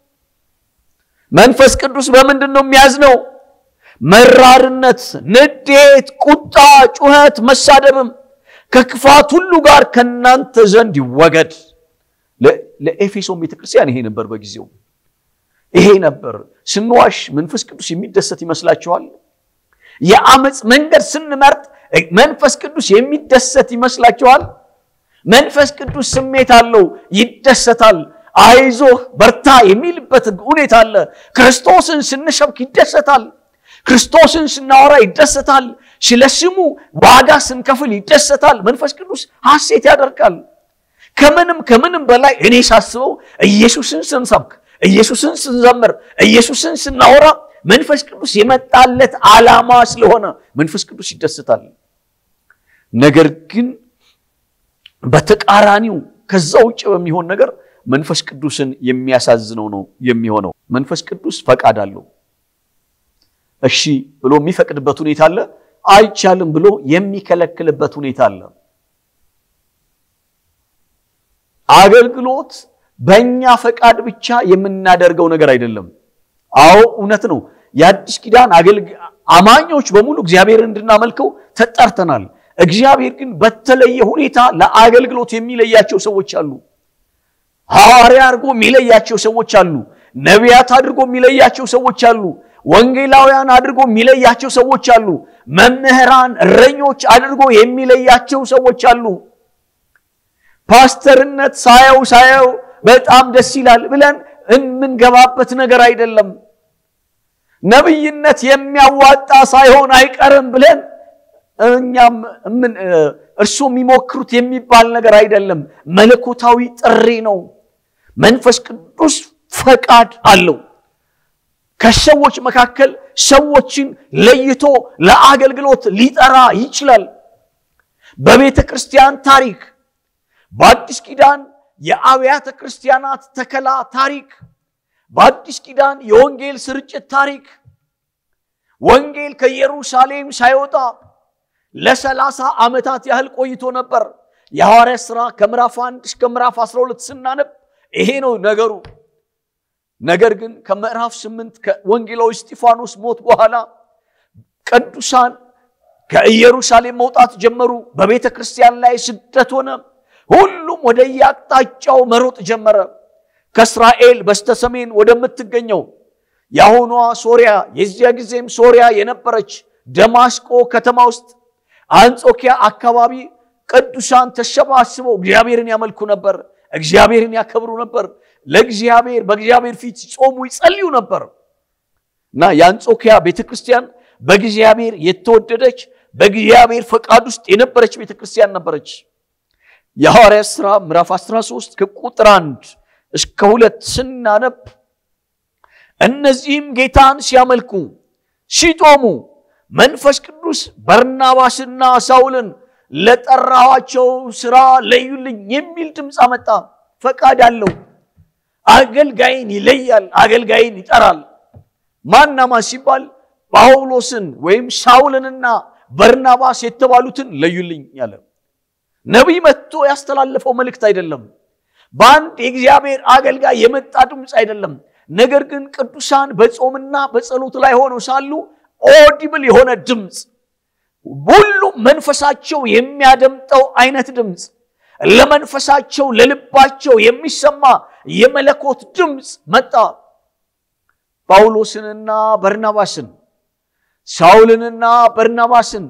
[SPEAKER 1] መንፈስ ቅዱስ በምንድነው የሚያዝነው መራርነት ንዴት ቁጣ ጩኸት መሳደብም ከክፋት ሁሉ ጋር ከናንተ ዘንድ ይወገድ ለኤፌሶን ቤተክርስቲያን ይሄ ነበር በጊዜው ይሄ ነበር ስንዋሽ መንፈስ ቅዱስ የሚደሰት ይመስላችኋል የአመጽ መንገድ ስንመርጥ መንፈስ ቅዱስ የሚደሰት ይመስላችኋል መንፈስ ቅዱስ ስሜት አለው ይደሰታል አይዞህ በርታ የሚልበት ሁኔታ አለ ክርስቶስን ስንሰብክ ይደሰታል ክርስቶስን ስናወራ ይደሰታል ስለስሙ ዋጋ ስንከፍል ይደሰታል መንፈስ ቅዱስ ሐሴት ያደርጋል ከመንም ከመንም በላይ እኔ ሳስበው ኢየሱስን ስንሰብክ ኢየሱስን ስንዘምር ኢየሱስን ስናወራ መንፈስ ቅዱስ የመጣለት ዓላማ ስለሆነ መንፈስ ቅዱስ ይደሰታል። ነገር ግን በተቃራኒው ከዛው ውጭ በሚሆን ነገር መንፈስ ቅዱስን የሚያሳዝነው ነው የሚሆነው። መንፈስ ቅዱስ ፈቃድ አለው። እሺ ብሎ የሚፈቅድበት ሁኔታ አለ፣ አይቻልም ብሎ የሚከለክልበት ሁኔታ አለ። አገልግሎት በእኛ ፈቃድ ብቻ የምናደርገው ነገር አይደለም። አዎ እውነት ነው። የአዲስ ኪዳን አማኞች በሙሉ እግዚአብሔርን እንድናመልከው ተጠርተናል። እግዚአብሔር ግን በተለየ ሁኔታ ለአገልግሎት የሚለያቸው ሰዎች አሉ። ሐዋርያ አድርጎ የሚለያቸው ሰዎች አሉ። ነቢያት አድርጎ የሚለያቸው ሰዎች አሉ። ወንጌላውያን አድርጎ የሚለያቸው ሰዎች አሉ። መምህራን፣ እረኞች አድርጎ የሚለያቸው ሰዎች አሉ። ፓስተርነት ሳየው ሳየው በጣም ደስ ይላል ብለን እንምንገባበት ነገር አይደለም። ነብይነት የሚያዋጣ ሳይሆን አይቀርም ብለን እኛም ምን እርሱ የሚሞክሩት የሚባል ነገር አይደለም። መለኮታዊ ጥሪ ነው። መንፈስ ቅዱስ ፈቃድ አለው። ከሰዎች መካከል ሰዎችን ለይቶ ለአገልግሎት ሊጠራ ይችላል። በቤተ ክርስቲያን ታሪክ በአዲስ ኪዳን የአብያተ ክርስቲያናት ተከላ ታሪክ፣ በአዲስ ኪዳን የወንጌል ስርጭት ታሪክ ወንጌል ከኢየሩሳሌም ሳይወጣ ለሰላሳ ዓመታት ያህል ቆይቶ ነበር። የሐዋርያት ሥራ ከምዕራፍ አንድ እስከ ምዕራፍ አስራ ሁለት ስናነብ ይሄ ነው ነገሩ። ነገር ግን ከምዕራፍ ስምንት ከወንጌላዊ እስጢፋኖስ ሞት በኋላ ቅዱሳን ከኢየሩሳሌም መውጣት ጀመሩ። በቤተ ክርስቲያን ላይ ስደት ሆነ። ሁሉም ወደ ያቅጣጫው መሮጥ ጀመረ። ከእስራኤል በስተሰሜን ወደምትገኘው ያሁኗ ሶሪያ፣ የዚያ ጊዜም ሶሪያ የነበረች ደማስቆ ከተማ ውስጥ አንጾኪያ አካባቢ ቅዱሳን ተሰባስበው እግዚአብሔርን ያመልኩ ነበር፣ እግዚአብሔርን ያከብሩ ነበር። ለእግዚአብሔር በእግዚአብሔር ፊት ጾሙ ይጸልዩ ነበር። እና የአንጾኪያ ቤተክርስቲያን በእግዚአብሔር የተወደደች በእግዚአብሔር ፈቃድ ውስጥ የነበረች ቤተክርስቲያን ነበረች። የሐዋርያት ሥራ ምዕራፍ አስራ ሶስት ከቁጥር አንድ እስከ ሁለት ስናነብ እነዚህም ጌታን ሲያመልኩ ሲጦሙ መንፈስ ቅዱስ በርናባስና ሳውልን ለጠራዋቸው ሥራ ለዩልኝ የሚል ድምጽ አመጣ። ፈቃድ አለው። አገልጋይን ይለያል፣ አገልጋይን ይጠራል። ማናማ ሲባል ጳውሎስን ወይም ሳውልንና በርናባስ የተባሉትን ለዩልኝ ያለ ነብይ መጥቶ ያስተላለፈው መልእክት አይደለም። በአንድ የእግዚአብሔር አገልጋይ የመጣ ድምጽ አይደለም። ነገር ግን ቅዱሳን በጾምና በጸሎት ላይ ሆነው ሳሉ ኦዲብል የሆነ ድምጽ፣ ሁሉ መንፈሳቸው የሚያደምጠው አይነት ድምጽ፣ ለመንፈሳቸው ለልባቸው የሚሰማ የመለኮት ድምጽ መጣ። ጳውሎስንና በርናባስን ሳውልንና በርናባስን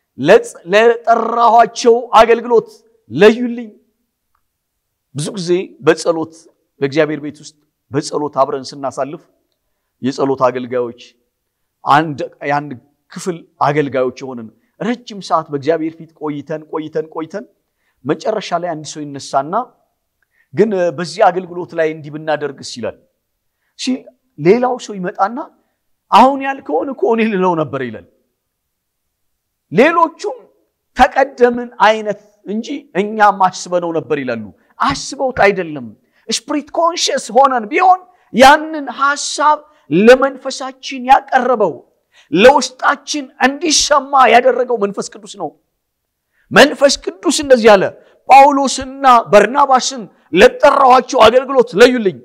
[SPEAKER 1] ለጠራኋቸው አገልግሎት ለዩልኝ። ብዙ ጊዜ በጸሎት በእግዚአብሔር ቤት ውስጥ በጸሎት አብረን ስናሳልፍ የጸሎት አገልጋዮች አንድ ያን ክፍል አገልጋዮች ሆነን ረጅም ሰዓት በእግዚአብሔር ፊት ቆይተን ቆይተን ቆይተን መጨረሻ ላይ አንድ ሰው ይነሳና ግን በዚህ አገልግሎት ላይ እንዲህ ብናደርግስ ይላል ሲል ሌላው ሰው ይመጣና አሁን ያልከውን እኮ እኔ ልለው ነበር ይላል። ሌሎቹም ተቀደምን አይነት እንጂ እኛ ማስበነው ነበር ይላሉ። አስበውት አይደለም። ስፒሪት ኮንሺየስ ሆነን ቢሆን ያንን ሐሳብ ለመንፈሳችን ያቀርበው ለውስጣችን እንዲሰማ ያደረገው መንፈስ ቅዱስ ነው። መንፈስ ቅዱስ እንደዚህ ያለ ጳውሎስና በርናባስን ለጠራዋቸው አገልግሎት ለዩልኝ።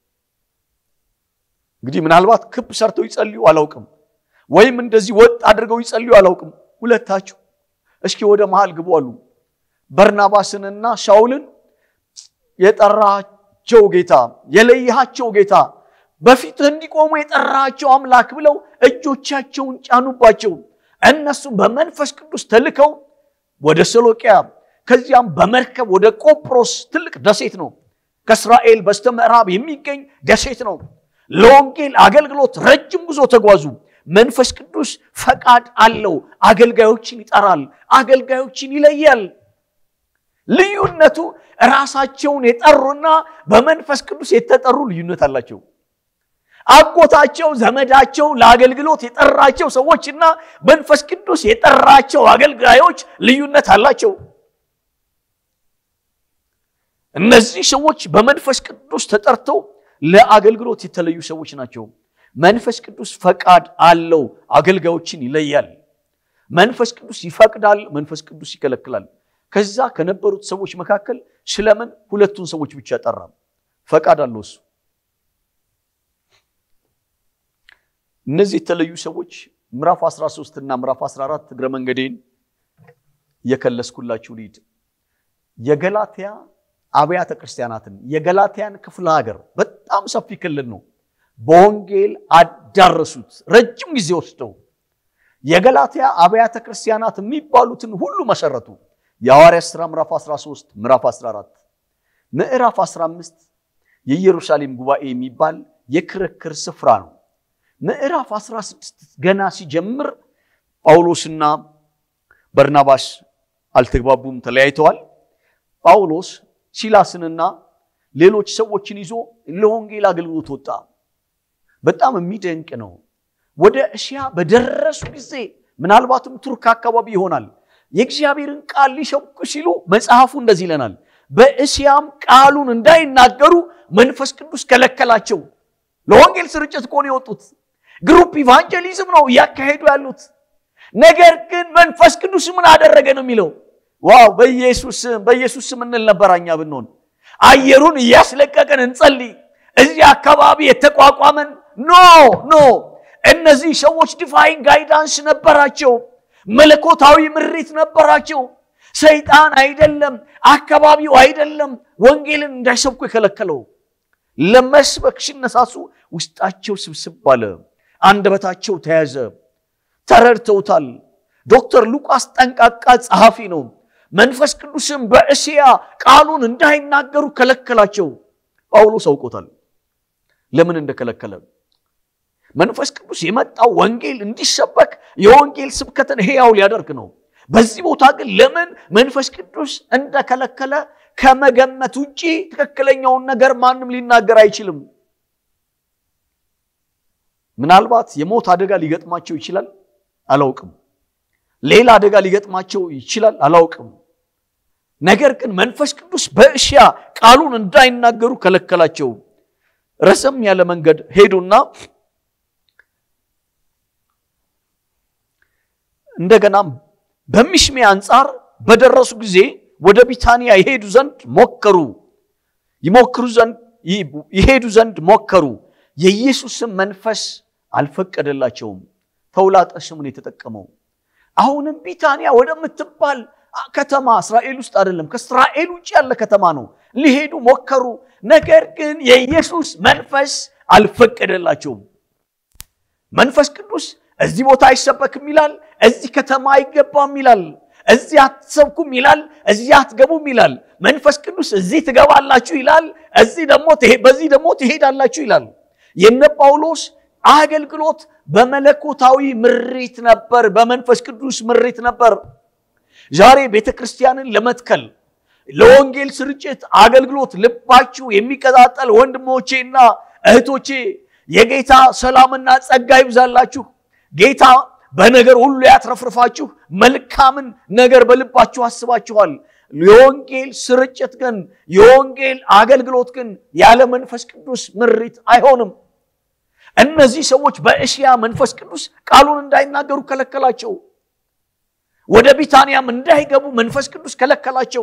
[SPEAKER 1] እንግዲህ ምናልባት ክብ ሰርተው ይጸልዩ አላውቅም፣ ወይም እንደዚህ ወጥ አድርገው ይጸልዩ አላውቅም። ሁለታቸው እስኪ ወደ መሃል ግቡ አሉ። በርናባስንና ሳውልን የጠራቸው ጌታ የለያቸው ጌታ በፊት እንዲቆሙ የጠራቸው አምላክ ብለው እጆቻቸውን ጫኑባቸው። እነሱ በመንፈስ ቅዱስ ተልከው ወደ ሰሎቂያ ከዚያም በመርከብ ወደ ቆጵሮስ ትልቅ ደሴት ነው፣ ከእስራኤል በስተምዕራብ የሚገኝ ደሴት ነው። ለወንጌል አገልግሎት ረጅም ጉዞ ተጓዙ። መንፈስ ቅዱስ ፈቃድ አለው። አገልጋዮችን ይጠራል፣ አገልጋዮችን ይለያል። ልዩነቱ ራሳቸውን የጠሩና በመንፈስ ቅዱስ የተጠሩ ልዩነት አላቸው። አጎታቸው ዘመዳቸው ለአገልግሎት የጠራቸው ሰዎችና መንፈስ ቅዱስ የጠራቸው አገልጋዮች ልዩነት አላቸው። እነዚህ ሰዎች በመንፈስ ቅዱስ ተጠርተው ለአገልግሎት የተለዩ ሰዎች ናቸው። መንፈስ ቅዱስ ፈቃድ አለው፣ አገልጋዮችን ይለያል። መንፈስ ቅዱስ ይፈቅዳል፣ መንፈስ ቅዱስ ይከለክላል። ከዛ ከነበሩት ሰዎች መካከል ስለምን ሁለቱን ሰዎች ብቻ ጠራ? ፈቃድ አለው እሱ። እነዚህ የተለዩ ሰዎች ምዕራፍ አስራ ሶስት እና ምዕራፍ አስራ አራት እግረ መንገዴን የከለስኩላችሁ ሊድ የገላትያ አብያተ ክርስቲያናትን የገላትያን ክፍለ ሀገር በጣም ሰፊ ክልል ነው በወንጌል አዳረሱት። ረጅም ጊዜ ወስደው የገላትያ አብያተ ክርስቲያናት የሚባሉትን ሁሉ መሰረቱ። የሐዋርያት ሥራ ምዕራፍ አስራ ሶስት ምዕራፍ አስራ አራት ምዕራፍ አስራ አምስት የኢየሩሳሌም ጉባኤ የሚባል የክርክር ስፍራ ነው። ምዕራፍ አስራ ስድስት ገና ሲጀምር ጳውሎስና በርናባስ አልተግባቡም፣ ተለያይተዋል። ጳውሎስ ሲላስንና ሌሎች ሰዎችን ይዞ ለወንጌል አገልግሎት ወጣ። በጣም የሚደንቅ ነው። ወደ እስያ በደረሱ ጊዜ ምናልባትም ቱርክ አካባቢ ይሆናል የእግዚአብሔርን ቃል ሊሰብኩ ሲሉ መጽሐፉ እንደዚህ ይለናል፣ በእስያም ቃሉን እንዳይናገሩ መንፈስ ቅዱስ ከለከላቸው። ለወንጌል ስርጭት እኮ ነው የወጡት። ግሩፕ ኢቫንጀሊዝም ነው ያካሄዱ ያሉት። ነገር ግን መንፈስ ቅዱስ ምን አደረገ ነው የሚለው። ዋው! በኢየሱስ በኢየሱስ ስም እንል ነበርኛ ብንሆን አየሩን ያስለቀቀን እንጸልይ። እዚህ አካባቢ የተቋቋመን ኖ ኖ እነዚህ ሰዎች ዲቫይን ጋይዳንስ ነበራቸው፣ መለኮታዊ ምሪት ነበራቸው። ሰይጣን አይደለም አካባቢው አይደለም ወንጌልን እንዳይሰብኩ የከለከለው። ለመስበክ ሲነሳሱ ውስጣቸው ስብስብ ባለ፣ አንደበታቸው ተያዘ። ተረድተውታል። ዶክተር ሉቃስ ጠንቃቃ ጸሐፊ ነው። መንፈስ ቅዱስም በእስያ ቃሉን እንዳይናገሩ ከለከላቸው። ጳውሎስ አውቆታል ለምን እንደከለከለ። መንፈስ ቅዱስ የመጣው ወንጌል እንዲሰበክ የወንጌል ስብከትን ሕያው ሊያደርግ ነው። በዚህ ቦታ ግን ለምን መንፈስ ቅዱስ እንደከለከለ ከመገመት ውጪ ትክክለኛውን ነገር ማንም ሊናገር አይችልም። ምናልባት የሞት አደጋ ሊገጥማቸው ይችላል፣ አላውቅም። ሌላ አደጋ ሊገጥማቸው ይችላል፣ አላውቅም። ነገር ግን መንፈስ ቅዱስ በእስያ ቃሉን እንዳይናገሩ ከለከላቸው። ረሰም ያለ መንገድ ሄዱና እንደገና በሚሽሜ አንጻር በደረሱ ጊዜ ወደ ቢታንያ ይሄዱ ዘንድ ሞከሩ ይሞክሩ ዘንድ ይሄዱ ዘንድ ሞከሩ። የኢየሱስም መንፈስ አልፈቀደላቸውም። ተውላጠ ስሙን የተጠቀመው። አሁንም ቢታንያ ወደምትባል ከተማ እስራኤል ውስጥ አይደለም ከእስራኤል ውጭ ያለ ከተማ ነው ሊሄዱ ሞከሩ። ነገር ግን የኢየሱስ መንፈስ አልፈቀደላቸውም። መንፈስ ቅዱስ እዚህ ቦታ አይሰበክም ይላል፣ እዚህ ከተማ አይገባም ይላል፣ እዚህ አትሰብኩም ይላል፣ እዚህ አትገቡም ይላል። መንፈስ ቅዱስ እዚህ ትገባላችሁ ይላል፣ እዚህ ደግሞ በዚህ ደግሞ ትሄዳላችሁ ይላል። የነ ጳውሎስ አገልግሎት በመለኮታዊ ምሪት ነበር፣ በመንፈስ ቅዱስ ምሪት ነበር። ዛሬ ቤተክርስቲያንን ለመትከል ለወንጌል ስርጭት አገልግሎት ልባችሁ የሚቀጣጠል ወንድሞቼና እህቶቼ የጌታ ሰላምና ጸጋ ይብዛላችሁ። ጌታ በነገር ሁሉ ያትረፍርፋችሁ። መልካምን ነገር በልባችሁ አስባችኋል። የወንጌል ስርጭት ግን የወንጌል አገልግሎት ግን ያለ መንፈስ ቅዱስ ምሪት አይሆንም። እነዚህ ሰዎች በእስያ መንፈስ ቅዱስ ቃሉን እንዳይናገሩ ከለከላቸው። ወደ ቢታንያም እንዳይገቡ መንፈስ ቅዱስ ከለከላቸው።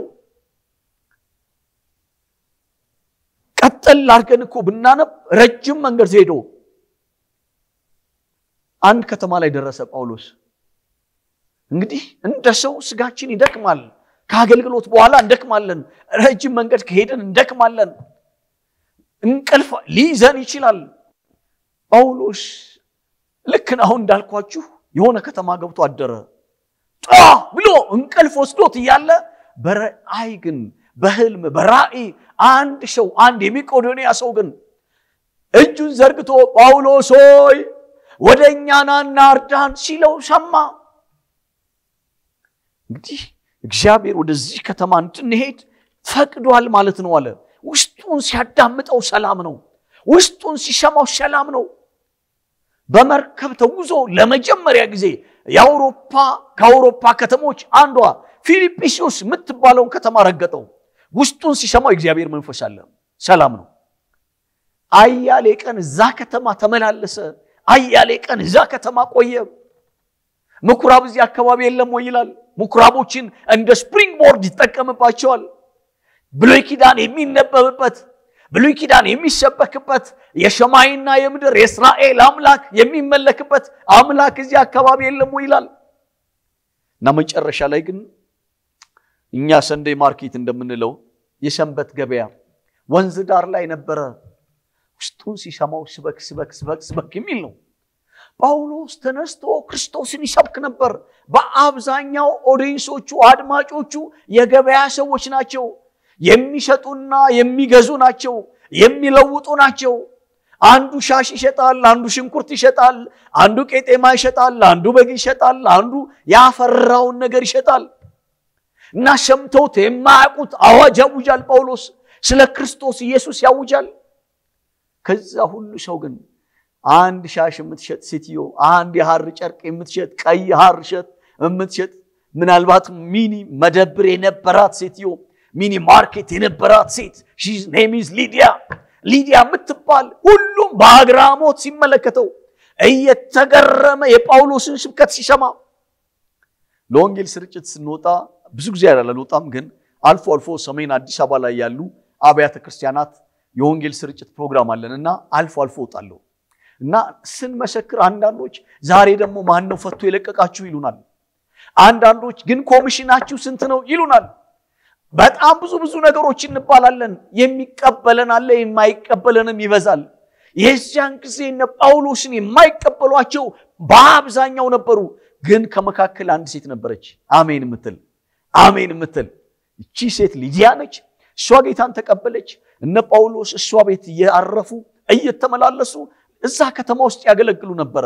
[SPEAKER 1] ቀጥል አድርገን እኮ ብናነብ ረጅም መንገድ ሄዶ አንድ ከተማ ላይ ደረሰ ጳውሎስ። እንግዲህ እንደ ሰው ስጋችን ይደክማል። ከአገልግሎት በኋላ እንደክማለን። ረጅም መንገድ ከሄድን እንደክማለን። እንቅልፍ ሊይዘን ይችላል። ጳውሎስ ልክ አሁን እንዳልኳችሁ የሆነ ከተማ ገብቶ አደረ። ጧ ብሎ እንቅልፍ ወስዶት እያለ በራእይ ግን በህልም በራእይ አንድ ሰው አንድ የመቄዶንያ ሰው ግን እጁን ዘርግቶ ጳውሎስ ሆይ ወደኛ ናና እርዳን ሲለው ሰማ። እንግዲህ እግዚአብሔር ወደዚህ ከተማ እንድንሄድ ፈቅዷል ማለት ነው አለ። ውስጡን ሲያዳምጠው ሰላም ነው። ውስጡን ሲሰማው ሰላም ነው በመርከብ ተጉዞ ለመጀመሪያ ጊዜ የአውሮፓ ከአውሮፓ ከተሞች አንዷ ፊልጵስዩስ የምትባለውን ከተማ ረገጠው ውስጡን ሲሰማው እግዚአብሔር መንፈስ አለ ሰላም ነው አያሌ ቀን እዛ ከተማ ተመላለሰ አያሌ ቀን እዛ ከተማ ቆየ ምኩራብ እዚህ አካባቢ የለም ወይ ይላል ምኩራቦችን እንደ ስፕሪንግ ቦርድ ይተከመባቸዋል ብሉይ ኪዳን የሚነበብበት ብሉይ ኪዳን የሚሰበክበት የሰማይና የምድር የእስራኤል አምላክ የሚመለክበት አምላክ እዚህ አካባቢ የለም ወይ ይላል እና መጨረሻ ላይ ግን እኛ ሰንዴይ ማርኬት እንደምንለው የሰንበት ገበያ ወንዝ ዳር ላይ ነበረ ውስጡን ሲሰማው ስበክ ስበክ ስበክ ስበክ የሚል ነው ጳውሎስ ተነስቶ ክርስቶስን ይሰብክ ነበር በአብዛኛው ኦዲየንሶቹ አድማጮቹ የገበያ ሰዎች ናቸው የሚሸጡና የሚገዙ ናቸው የሚለውጡ ናቸው አንዱ ሻሽ ይሸጣል አንዱ ሽንኩርት ይሸጣል አንዱ ቄጤማ ይሸጣል አንዱ በግ ይሸጣል አንዱ ያፈራውን ነገር ይሸጣል እና ሰምተውት የማያውቁት አዋጅ ያውጃል ጳውሎስ ስለ ክርስቶስ ኢየሱስ ያውጃል ከዛ ሁሉ ሰው ግን አንድ ሻሽ የምትሸጥ ሴትዮ አንድ የሐር ጨርቅ የምትሸጥ ቀይ ሐር ሸጥ የምትሸጥ ምናልባት ሚኒ መደብር የነበራት ሴትዮ ሚኒ ማርኬት የነበራት ሴት she's name is ሊዲያ ሊዲያ የምትባል ሁሉም በአግራሞት ሲመለከተው እየተገረመ የጳውሎስን ስብከት ሲሰማ ለወንጌል ስርጭት ስንወጣ ብዙ ጊዜ ያላልወጣም ግን አልፎ አልፎ ሰሜን አዲስ አበባ ላይ ያሉ አብያተ ክርስቲያናት የወንጌል ስርጭት ፕሮግራም አለንና አልፎ አልፎ ወጣለሁ እና ስንመሰክር አንዳንዶች ዛሬ ደግሞ ማን ነው ፈቶ የለቀቃችሁ ይሉናል አንዳንዶች ግን ኮሚሽናችሁ ስንት ነው ይሉናል በጣም ብዙ ብዙ ነገሮች እንባላለን የሚቀበለን አለ የማይቀበለንም ይበዛል የዚያን ጊዜ እነ ጳውሎስን የማይቀበሏቸው በአብዛኛው ነበሩ ግን ከመካከል አንድ ሴት ነበረች አሜን የምትል አሜን የምትል እቺ ሴት ሊዲያ ነች እሷ ጌታን ተቀበለች እነ ጳውሎስ እሷ ቤት ያረፉ እየተመላለሱ እዛ ከተማ ውስጥ ያገለግሉ ነበር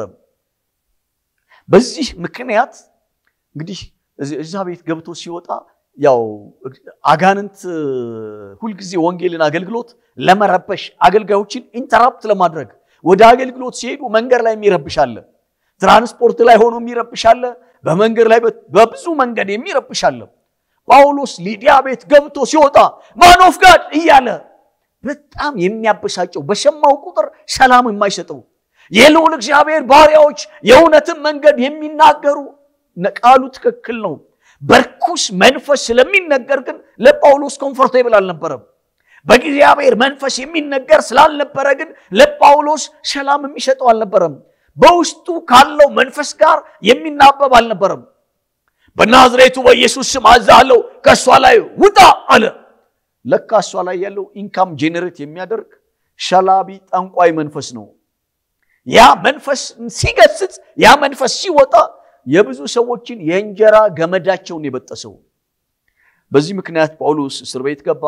[SPEAKER 1] በዚህ ምክንያት እንግዲህ እዛ ቤት ገብቶ ሲወጣ ያው አጋንንት ሁሉ ጊዜ ወንጌልን አገልግሎት ለመረበሽ አገልጋዮችን ኢንተራፕት ለማድረግ ወደ አገልግሎት ሲሄዱ መንገር ላይ የሚረብሻል ትራንስፖርት ላይ ሆኖ የሚረብሻል በመንገር ላይ በብዙ መንገድ የሚረብሻል ጳውሎስ ሊዲያ ቤት ገብቶ ሲወጣ ማን ኦፍ ጋድ እያለ በጣም የሚያበሳጨው በሰማው ቁጥር ሰላም የማይሰጠው የልዑል እግዚአብሔር ባሪያዎች የእውነትን መንገድ የሚናገሩ ቃሉ ትክክል ነው በርኩስ መንፈስ ስለሚነገር ግን ለጳውሎስ ኮምፎርቴብል አልነበረም በእግዚአብሔር መንፈስ የሚነገር ስላልነበረ ግን ለጳውሎስ ሰላም የሚሰጠው አልነበረም በውስጡ ካለው መንፈስ ጋር የሚናበብ አልነበረም በናዝሬቱ በኢየሱስ ስም አዛለው ከሷ ላይ ውጣ አለ ለካ እሷ ላይ ያለው ኢንካም ጄነሬት የሚያደርግ ሸላቢ ጠንቋይ መንፈስ ነው ያ መንፈስ ሲገስጽ ያ መንፈስ ሲወጣ የብዙ ሰዎችን የእንጀራ ገመዳቸውን የበጠሰው በዚህ ምክንያት ጳውሎስ እስር ቤት ገባ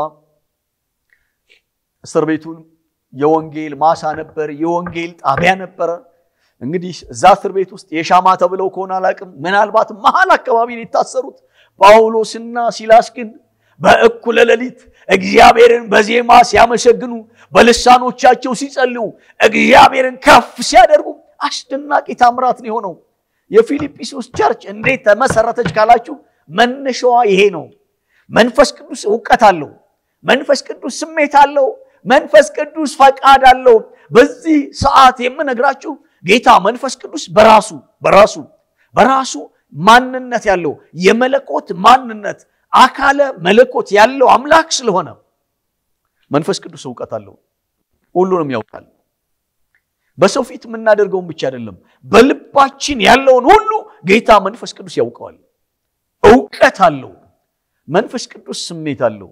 [SPEAKER 1] እስር ቤቱን የወንጌል ማሳ ነበር የወንጌል ጣቢያ ነበር እንግዲህ እዛ እስር ቤት ውስጥ የሻማ ተብለው ከሆነ አላቅም ምናልባት መሃል አካባቢ ሊታሰሩት ጳውሎስና ሲላስ ግን በእኩለ ሌሊት እግዚአብሔርን በዜማ ሲያመሰግኑ በልሳኖቻቸው ሲጸልዩ እግዚአብሔርን ከፍ ሲያደርጉ አስደናቂ ታምራት ነው የሆነው የፊልጵስዩስ ቸርች እንዴት ተመሰረተች ካላችሁ መነሻዋ ይሄ ነው መንፈስ ቅዱስ ዕውቀት አለው መንፈስ ቅዱስ ስሜት አለው መንፈስ ቅዱስ ፈቃድ አለው በዚህ ሰዓት የምነግራችሁ ጌታ መንፈስ ቅዱስ በራሱ በራሱ በራሱ ማንነት ያለው የመለኮት ማንነት አካለ መለኮት ያለው አምላክ ስለሆነ መንፈስ ቅዱስ ዕውቀት አለው ሁሉንም ያውቃል በሰው ፊት የምናደርገው ብቻ አይደለም በልባችን ያለውን ሁሉ ጌታ መንፈስ ቅዱስ ያውቀዋል ዕውቀት አለው መንፈስ ቅዱስ ስሜት አለው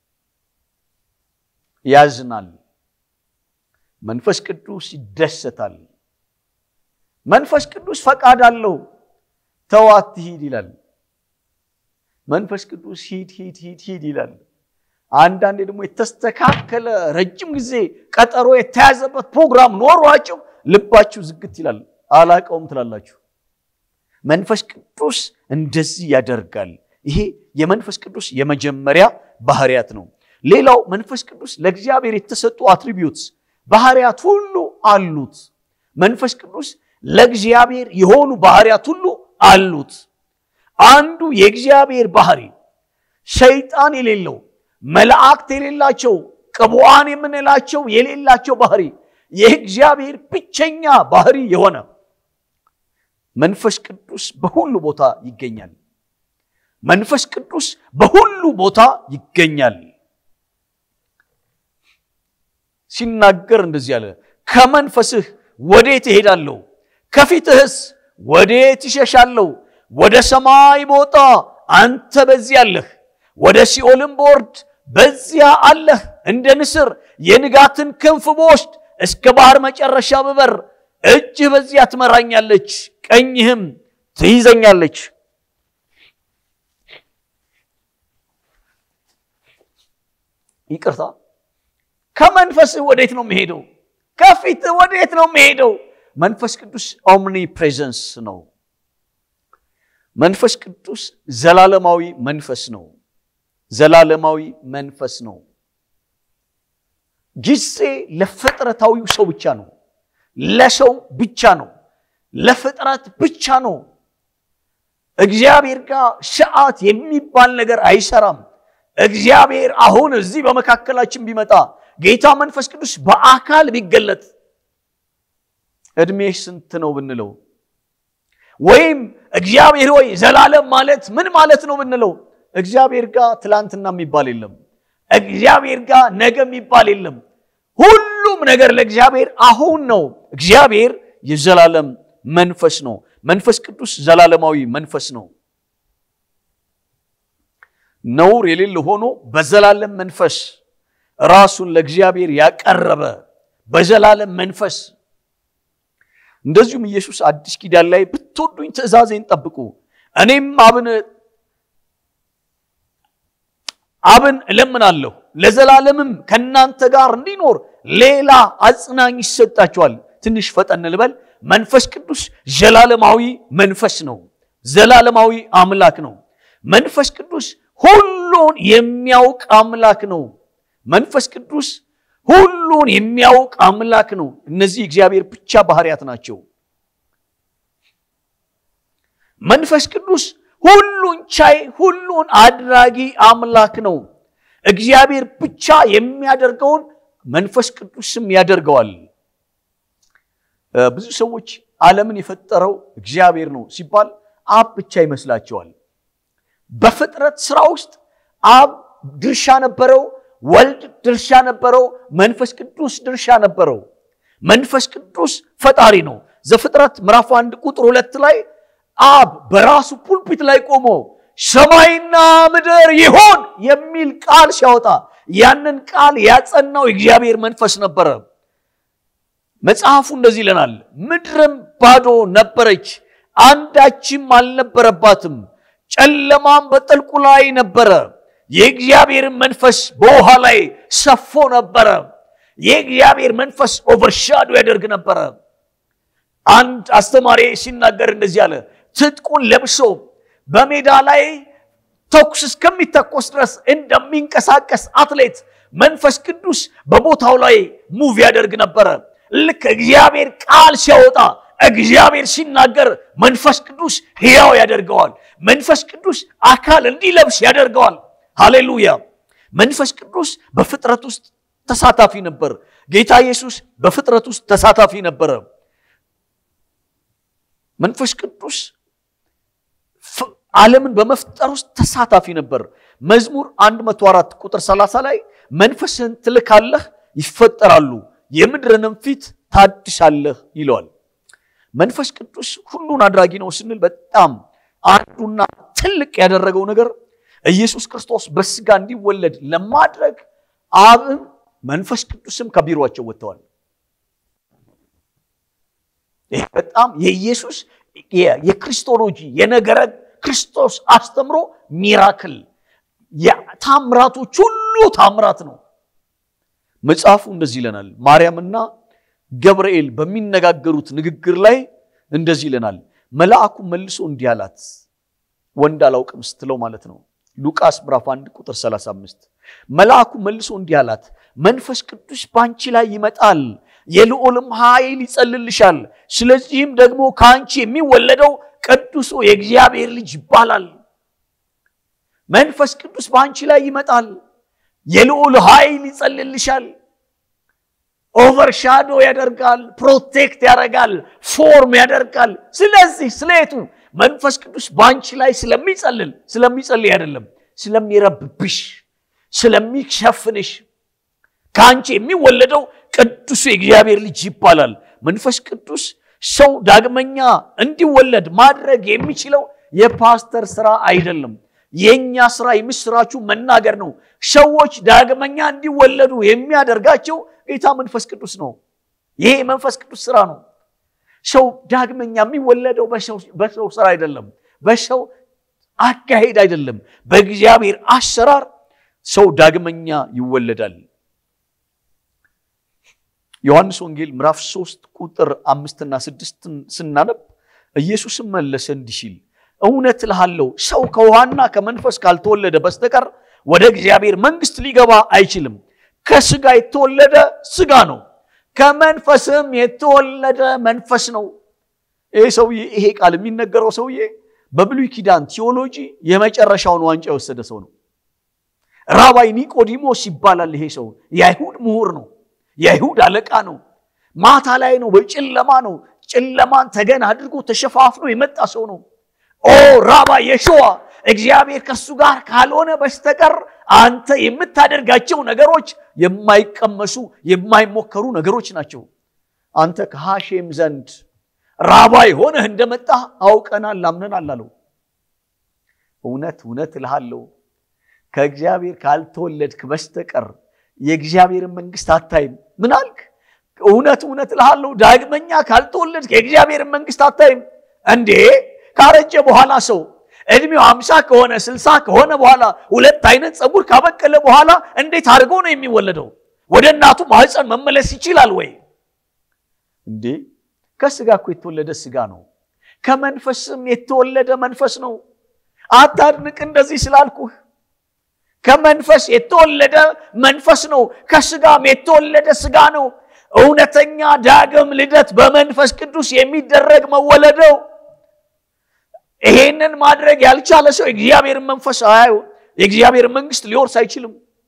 [SPEAKER 1] ያዝናል መንፈስ ቅዱስ ይደሰታል መንፈስ ቅዱስ ፈቃድ አለው ተዋት ሂድ ይላል መንፈስ ቅዱስ ሂድ ሂድ ሂድ ሂድ ይላል አንዳንዴ ደግሞ የተስተካከለ ረጅም ጊዜ ቀጠሮ የተያዘበት ፕሮግራም ኖሯችሁ ልባችሁ ዝግት ይላል አላቀውም ትላላችሁ መንፈስ ቅዱስ እንደዚህ ያደርጋል ይሄ የመንፈስ ቅዱስ የመጀመሪያ ባህሪያት ነው ሌላው መንፈስ ቅዱስ ለእግዚአብሔር የተሰጡ አትሪቢዩትስ ባህሪያት ሁሉ አሉት መንፈስ ቅዱስ ለእግዚአብሔር የሆኑ ባህሪያት ሁሉ አሉት አንዱ የእግዚአብሔር ባህሪ ሰይጣን የሌለው መላእክት የሌላቸው ቅቡዓን የምንላቸው የሌላቸው ባህሪ የእግዚአብሔር ብቸኛ ባህሪ የሆነ መንፈስ ቅዱስ በሁሉ ቦታ ይገኛል መንፈስ ቅዱስ በሁሉ ቦታ ይገኛል ሲናገር እንደዚህ ያለ ከመንፈስህ ወዴት እሄዳለሁ ከፊትህስ ወዴት እሸሻለሁ ወደ ሰማይ ቦታ አንተ በዚያ አለህ ወደ ሲኦልም ቦርድ በዚያ አለህ እንደ ንስር የንጋትን ክንፍ በወስድ እስከ ባህር መጨረሻ በበር እጅህ በዚያ ትመራኛለች ቀኝህም ትይዘኛለች ይቅርታ ከመንፈስህ ወዴት ነው መሄደው ከፊትህ ወዴት ነው መሄደው መንፈስ ቅዱስ ኦምኒ ፕሬዘንስ ነው መንፈስ ቅዱስ ዘላለማዊ መንፈስ ነው ዘላለማዊ መንፈስ ነው ጊዜ ለፍጥረታዊው ሰው ብቻ ነው ለሰው ብቻ ነው ለፍጥረት ብቻ ነው እግዚአብሔር ጋር ሰዓት የሚባል ነገር አይሰራም እግዚአብሔር አሁን እዚህ በመካከላችን ቢመጣ ጌታ መንፈስ ቅዱስ በአካል ቢገለጥ እድሜሽ ስንት ነው ብንለው ወይም እግዚአብሔር ሆይ ዘላለም ማለት ምን ማለት ነው ብንለው እግዚአብሔር ጋር ትላንትና የሚባል የለም እግዚአብሔር ጋር ነገ የሚባል የለም ሁሉም ነገር ለእግዚአብሔር አሁን ነው እግዚአብሔር የዘላለም መንፈስ ነው መንፈስ ቅዱስ ዘላለማዊ መንፈስ ነው ነውር የሌለ ሆኖ በዘላለም መንፈስ ራሱን ለእግዚአብሔር ያቀረበ በዘላለም መንፈስ እንደዚሁም ኢየሱስ አዲስ ኪዳን ላይ ብትወዱኝ ትእዛዜን ጠብቁ እኔም አብን አብን እለምናለሁ ለዘላለምም ከናንተ ጋር እንዲኖር ሌላ አጽናኝ ይሰጣቸዋል ትንሽ ፈጠን ልበል መንፈስ ቅዱስ ዘላለማዊ መንፈስ ነው ዘላለማዊ አምላክ ነው መንፈስ ቅዱስ ሁሉን የሚያውቅ አምላክ ነው መንፈስ ቅዱስ ሁሉን የሚያውቅ አምላክ ነው እነዚህ እግዚአብሔር ብቻ ባህሪያት ናቸው መንፈስ ቅዱስ ሁሉን ቻይ ሁሉን አድራጊ አምላክ ነው እግዚአብሔር ብቻ የሚያደርገውን መንፈስ ቅዱስም ያደርገዋል ብዙ ሰዎች ዓለምን የፈጠረው እግዚአብሔር ነው ሲባል አብ ብቻ ይመስላቸዋል በፍጥረት ስራ ውስጥ አብ ድርሻ ነበረው ወልድ ድርሻ ነበረው መንፈስ ቅዱስ ድርሻ ነበረው መንፈስ ቅዱስ ፈጣሪ ነው ዘፍጥረት ምዕራፍ አንድ ቁጥር ሁለት ላይ አብ በራሱ ፑልፒት ላይ ቆሞ ሰማይና ምድር ይሁን የሚል ቃል ሲያወጣ ያንን ቃል ያጸናው እግዚአብሔር መንፈስ ነበር መጽሐፉ እንደዚህ ይለናል ምድርም ባዶ ነበረች አንዳችም አልነበረባትም ጨለማም በጥልቁ ላይ ነበረ የእግዚአብሔር መንፈስ በውሃ ላይ ሰፎ ነበር የእግዚአብሔር መንፈስ ኦቨርሻዶ ያደርግ ነበር አንድ አስተማሪ ሲናገር እንደዚህ አለ ትጥቁን ለብሶ በሜዳ ላይ ተኩስ እስከሚተኮስ ድረስ እንደሚንቀሳቀስ አትሌት መንፈስ ቅዱስ በቦታው ላይ ሙቭ ያደርግ ነበር ልክ እግዚአብሔር ቃል ሲያወጣ እግዚአብሔር ሲናገር መንፈስ ቅዱስ ሕያው ያደርገዋል መንፈስ ቅዱስ አካል እንዲለብስ ያደርገዋል ሃሌሉያ መንፈስ ቅዱስ በፍጥረት ውስጥ ተሳታፊ ነበር ጌታ ኢየሱስ በፍጥረት ውስጥ ተሳታፊ ነበር መንፈስ ቅዱስ ዓለምን በመፍጠር ውስጥ ተሳታፊ ነበር መዝሙር መቶ አራት ቁጥር ሰላሳ ላይ መንፈስን ትልካለህ ይፈጠራሉ የምድርንም ፊት ታድሳለህ ይላል መንፈስ ቅዱስ ሁሉን አድራጊ ነው ስንል በጣም አንዱና ትልቅ ያደረገው ነገር ኢየሱስ ክርስቶስ በስጋ እንዲወለድ ለማድረግ አብ መንፈስ ቅዱስም ከቢሮአቸው ወጥተዋል ይሄ በጣም የኢየሱስ የክርስቶሎጂ የነገረ ክርስቶስ አስተምሮ ሚራክል የታምራቶች ሁሉ ታምራት ነው መጽሐፉ እንደዚህ ይለናል ማርያምና ገብርኤል በሚነጋገሩት ንግግር ላይ እንደዚህ ይለናል መልአኩ መልሶ እንዲያላት ወንድ አላውቅም ስትለው ማለት ነው ሉቃስ ምዕራፍ አንድ ቁጥር ሰላሳ አምስት መልአኩ መልሶ እንዲህ አላት መንፈስ ቅዱስ ባንቺ ላይ ይመጣል የልዑልም ኃይል ይጸልልሻል ስለዚህም ደግሞ ካንቺ የሚወለደው ቅዱሱ የእግዚአብሔር ልጅ ይባላል መንፈስ ቅዱስ ባንቺ ላይ ይመጣል የልዑል ኃይል ይጸልልሻል ኦቨርሻዶ ያደርጋል ፕሮቴክት ያደርጋል ፎርም ያደርጋል ስለዚህ ስለቱ መንፈስ ቅዱስ ባንቺ ላይ ስለሚጸልል ስለሚጸልይ አይደለም ስለሚረብብሽ ስለሚሸፍንሽ ካንቺ የሚወለደው ቅዱሱ የእግዚአብሔር ልጅ ይባላል መንፈስ ቅዱስ ሰው ዳግመኛ እንዲወለድ ማድረግ የሚችለው የፓስተር ስራ አይደለም የኛ ስራ የምስራቹ መናገር ነው ሰዎች ዳግመኛ እንዲወለዱ የሚያደርጋቸው ጌታ መንፈስ ቅዱስ ነው ይሄ መንፈስ ቅዱስ ስራ ነው ሰው ዳግመኛ የሚወለደው በሰው በሰው ስራ አይደለም በሰው አካሄድ አይደለም በእግዚአብሔር አሰራር ሰው ዳግመኛ ይወለዳል ዮሐንስ ወንጌል ምዕራፍ ሶስት ቁጥር አምስት እና ስድስት ስናነብ ኢየሱስ መለሰ እንዲህ ሲል እውነት እልሃለሁ ሰው ከውሃና ከመንፈስ ካልተወለደ በስተቀር ወደ እግዚአብሔር መንግስት ሊገባ አይችልም ከስጋ የተወለደ ስጋ ነው ከመንፈስም የተወለደ መንፈስ ነው ይሄ ሰውዬ ይሄ ቃል የሚነገረው ሰውዬ በብሉይ ኪዳን ቲዮሎጂ የመጨረሻውን ዋንጫ የወሰደ ሰው ነው ራባይ ኒቆዲሞስ ይባላል ይሄ ሰው የአይሁድ ምሁር ነው የአይሁድ አለቃ ነው ማታ ላይ ነው በጨለማ ነው ጨለማን ተገን አድርጎ ተሸፋፍኖ የመጣ ሰው ነው ኦ ራባይ የሾዋ እግዚአብሔር ከሱ ጋር ካልሆነ በስተቀር አንተ የምታደርጋቸው ነገሮች የማይቀመሱ የማይሞከሩ ነገሮች ናቸው አንተ ከሐሼም ዘንድ ራባይ ሆነህ እንደመጣ አውቀናል ላምነናል አለው እውነት እውነት እልሃለሁ ከእግዚአብሔር ካልተወለድክ በስተቀር የእግዚአብሔር መንግስት አታይም ምን አልክ እውነት እውነት እልሃለሁ ዳግመኛ ካልተወለድክ የእግዚአብሔር መንግስት አታይም እንዴ ካረጀ በኋላ ሰው እድሜው ሃምሳ ከሆነ ስልሳ ከሆነ በኋላ ሁለት አይነት ጸጉር ካበቀለ በኋላ እንዴት አድርጎ ነው የሚወለደው ወደ እናቱ ማህፀን መመለስ ይችላል ወይ እንዴ ከስጋ እኮ የተወለደ ስጋ ነው ከመንፈስም የተወለደ መንፈስ ነው አታድንቅ እንደዚህ ስላልኩህ ከመንፈስ የተወለደ መንፈስ ነው ከስጋም የተወለደ ስጋ ነው እውነተኛ ዳግም ልደት በመንፈስ ቅዱስ የሚደረግ መወለደው ይሄንን ማድረግ ያልቻለ ሰው እግዚአብሔር መንፈስ አያዩ የእግዚአብሔር መንግስት ሊወርስ አይችልም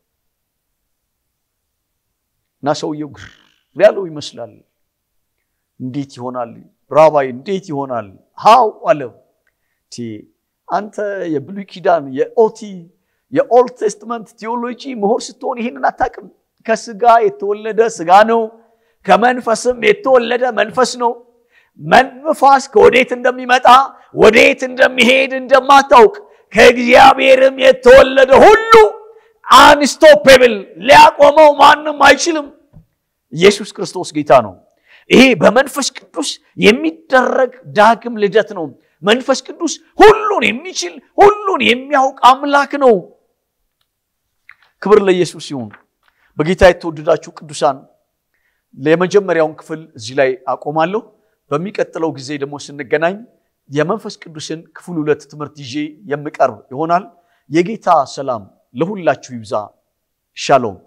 [SPEAKER 1] እና ሰውየው ያለው ይመስላል እንዴት ይሆናል ራባይ እንዴት ይሆናል ሃው አለው ቲ አንተ የብሉይ ኪዳን የኦቲ የኦልድ ቴስተመንት ቲዮሎጂ ምሁር ስትሆን ይሄንን አታውቅም ከስጋ የተወለደ ስጋ ነው ከመንፈስም የተወለደ መንፈስ ነው መንፈስ ከወዴት እንደሚመጣ ወዴት እንደሚሄድ እንደማታውቅ ከእግዚአብሔርም የተወለደ ሁሉ አንስቶፔብል ሊያቆመው ማንም አይችልም ኢየሱስ ክርስቶስ ጌታ ነው ይሄ በመንፈስ ቅዱስ የሚደረግ ዳግም ልደት ነው መንፈስ ቅዱስ ሁሉን የሚችል ሁሉን የሚያውቅ አምላክ ነው ክብር ለኢየሱስ ይሁን በጌታ የተወደዳችሁ ቅዱሳን ለመጀመሪያውን ክፍል እዚህ ላይ አቆማለሁ በሚቀጥለው ጊዜ ደግሞ ስንገናኝ የመንፈስ ቅዱስን ክፍል ሁለት ትምህርት ይዤ የምቀርብ ይሆናል የጌታ ሰላም ለሁላችሁ ይብዛ ሻሎም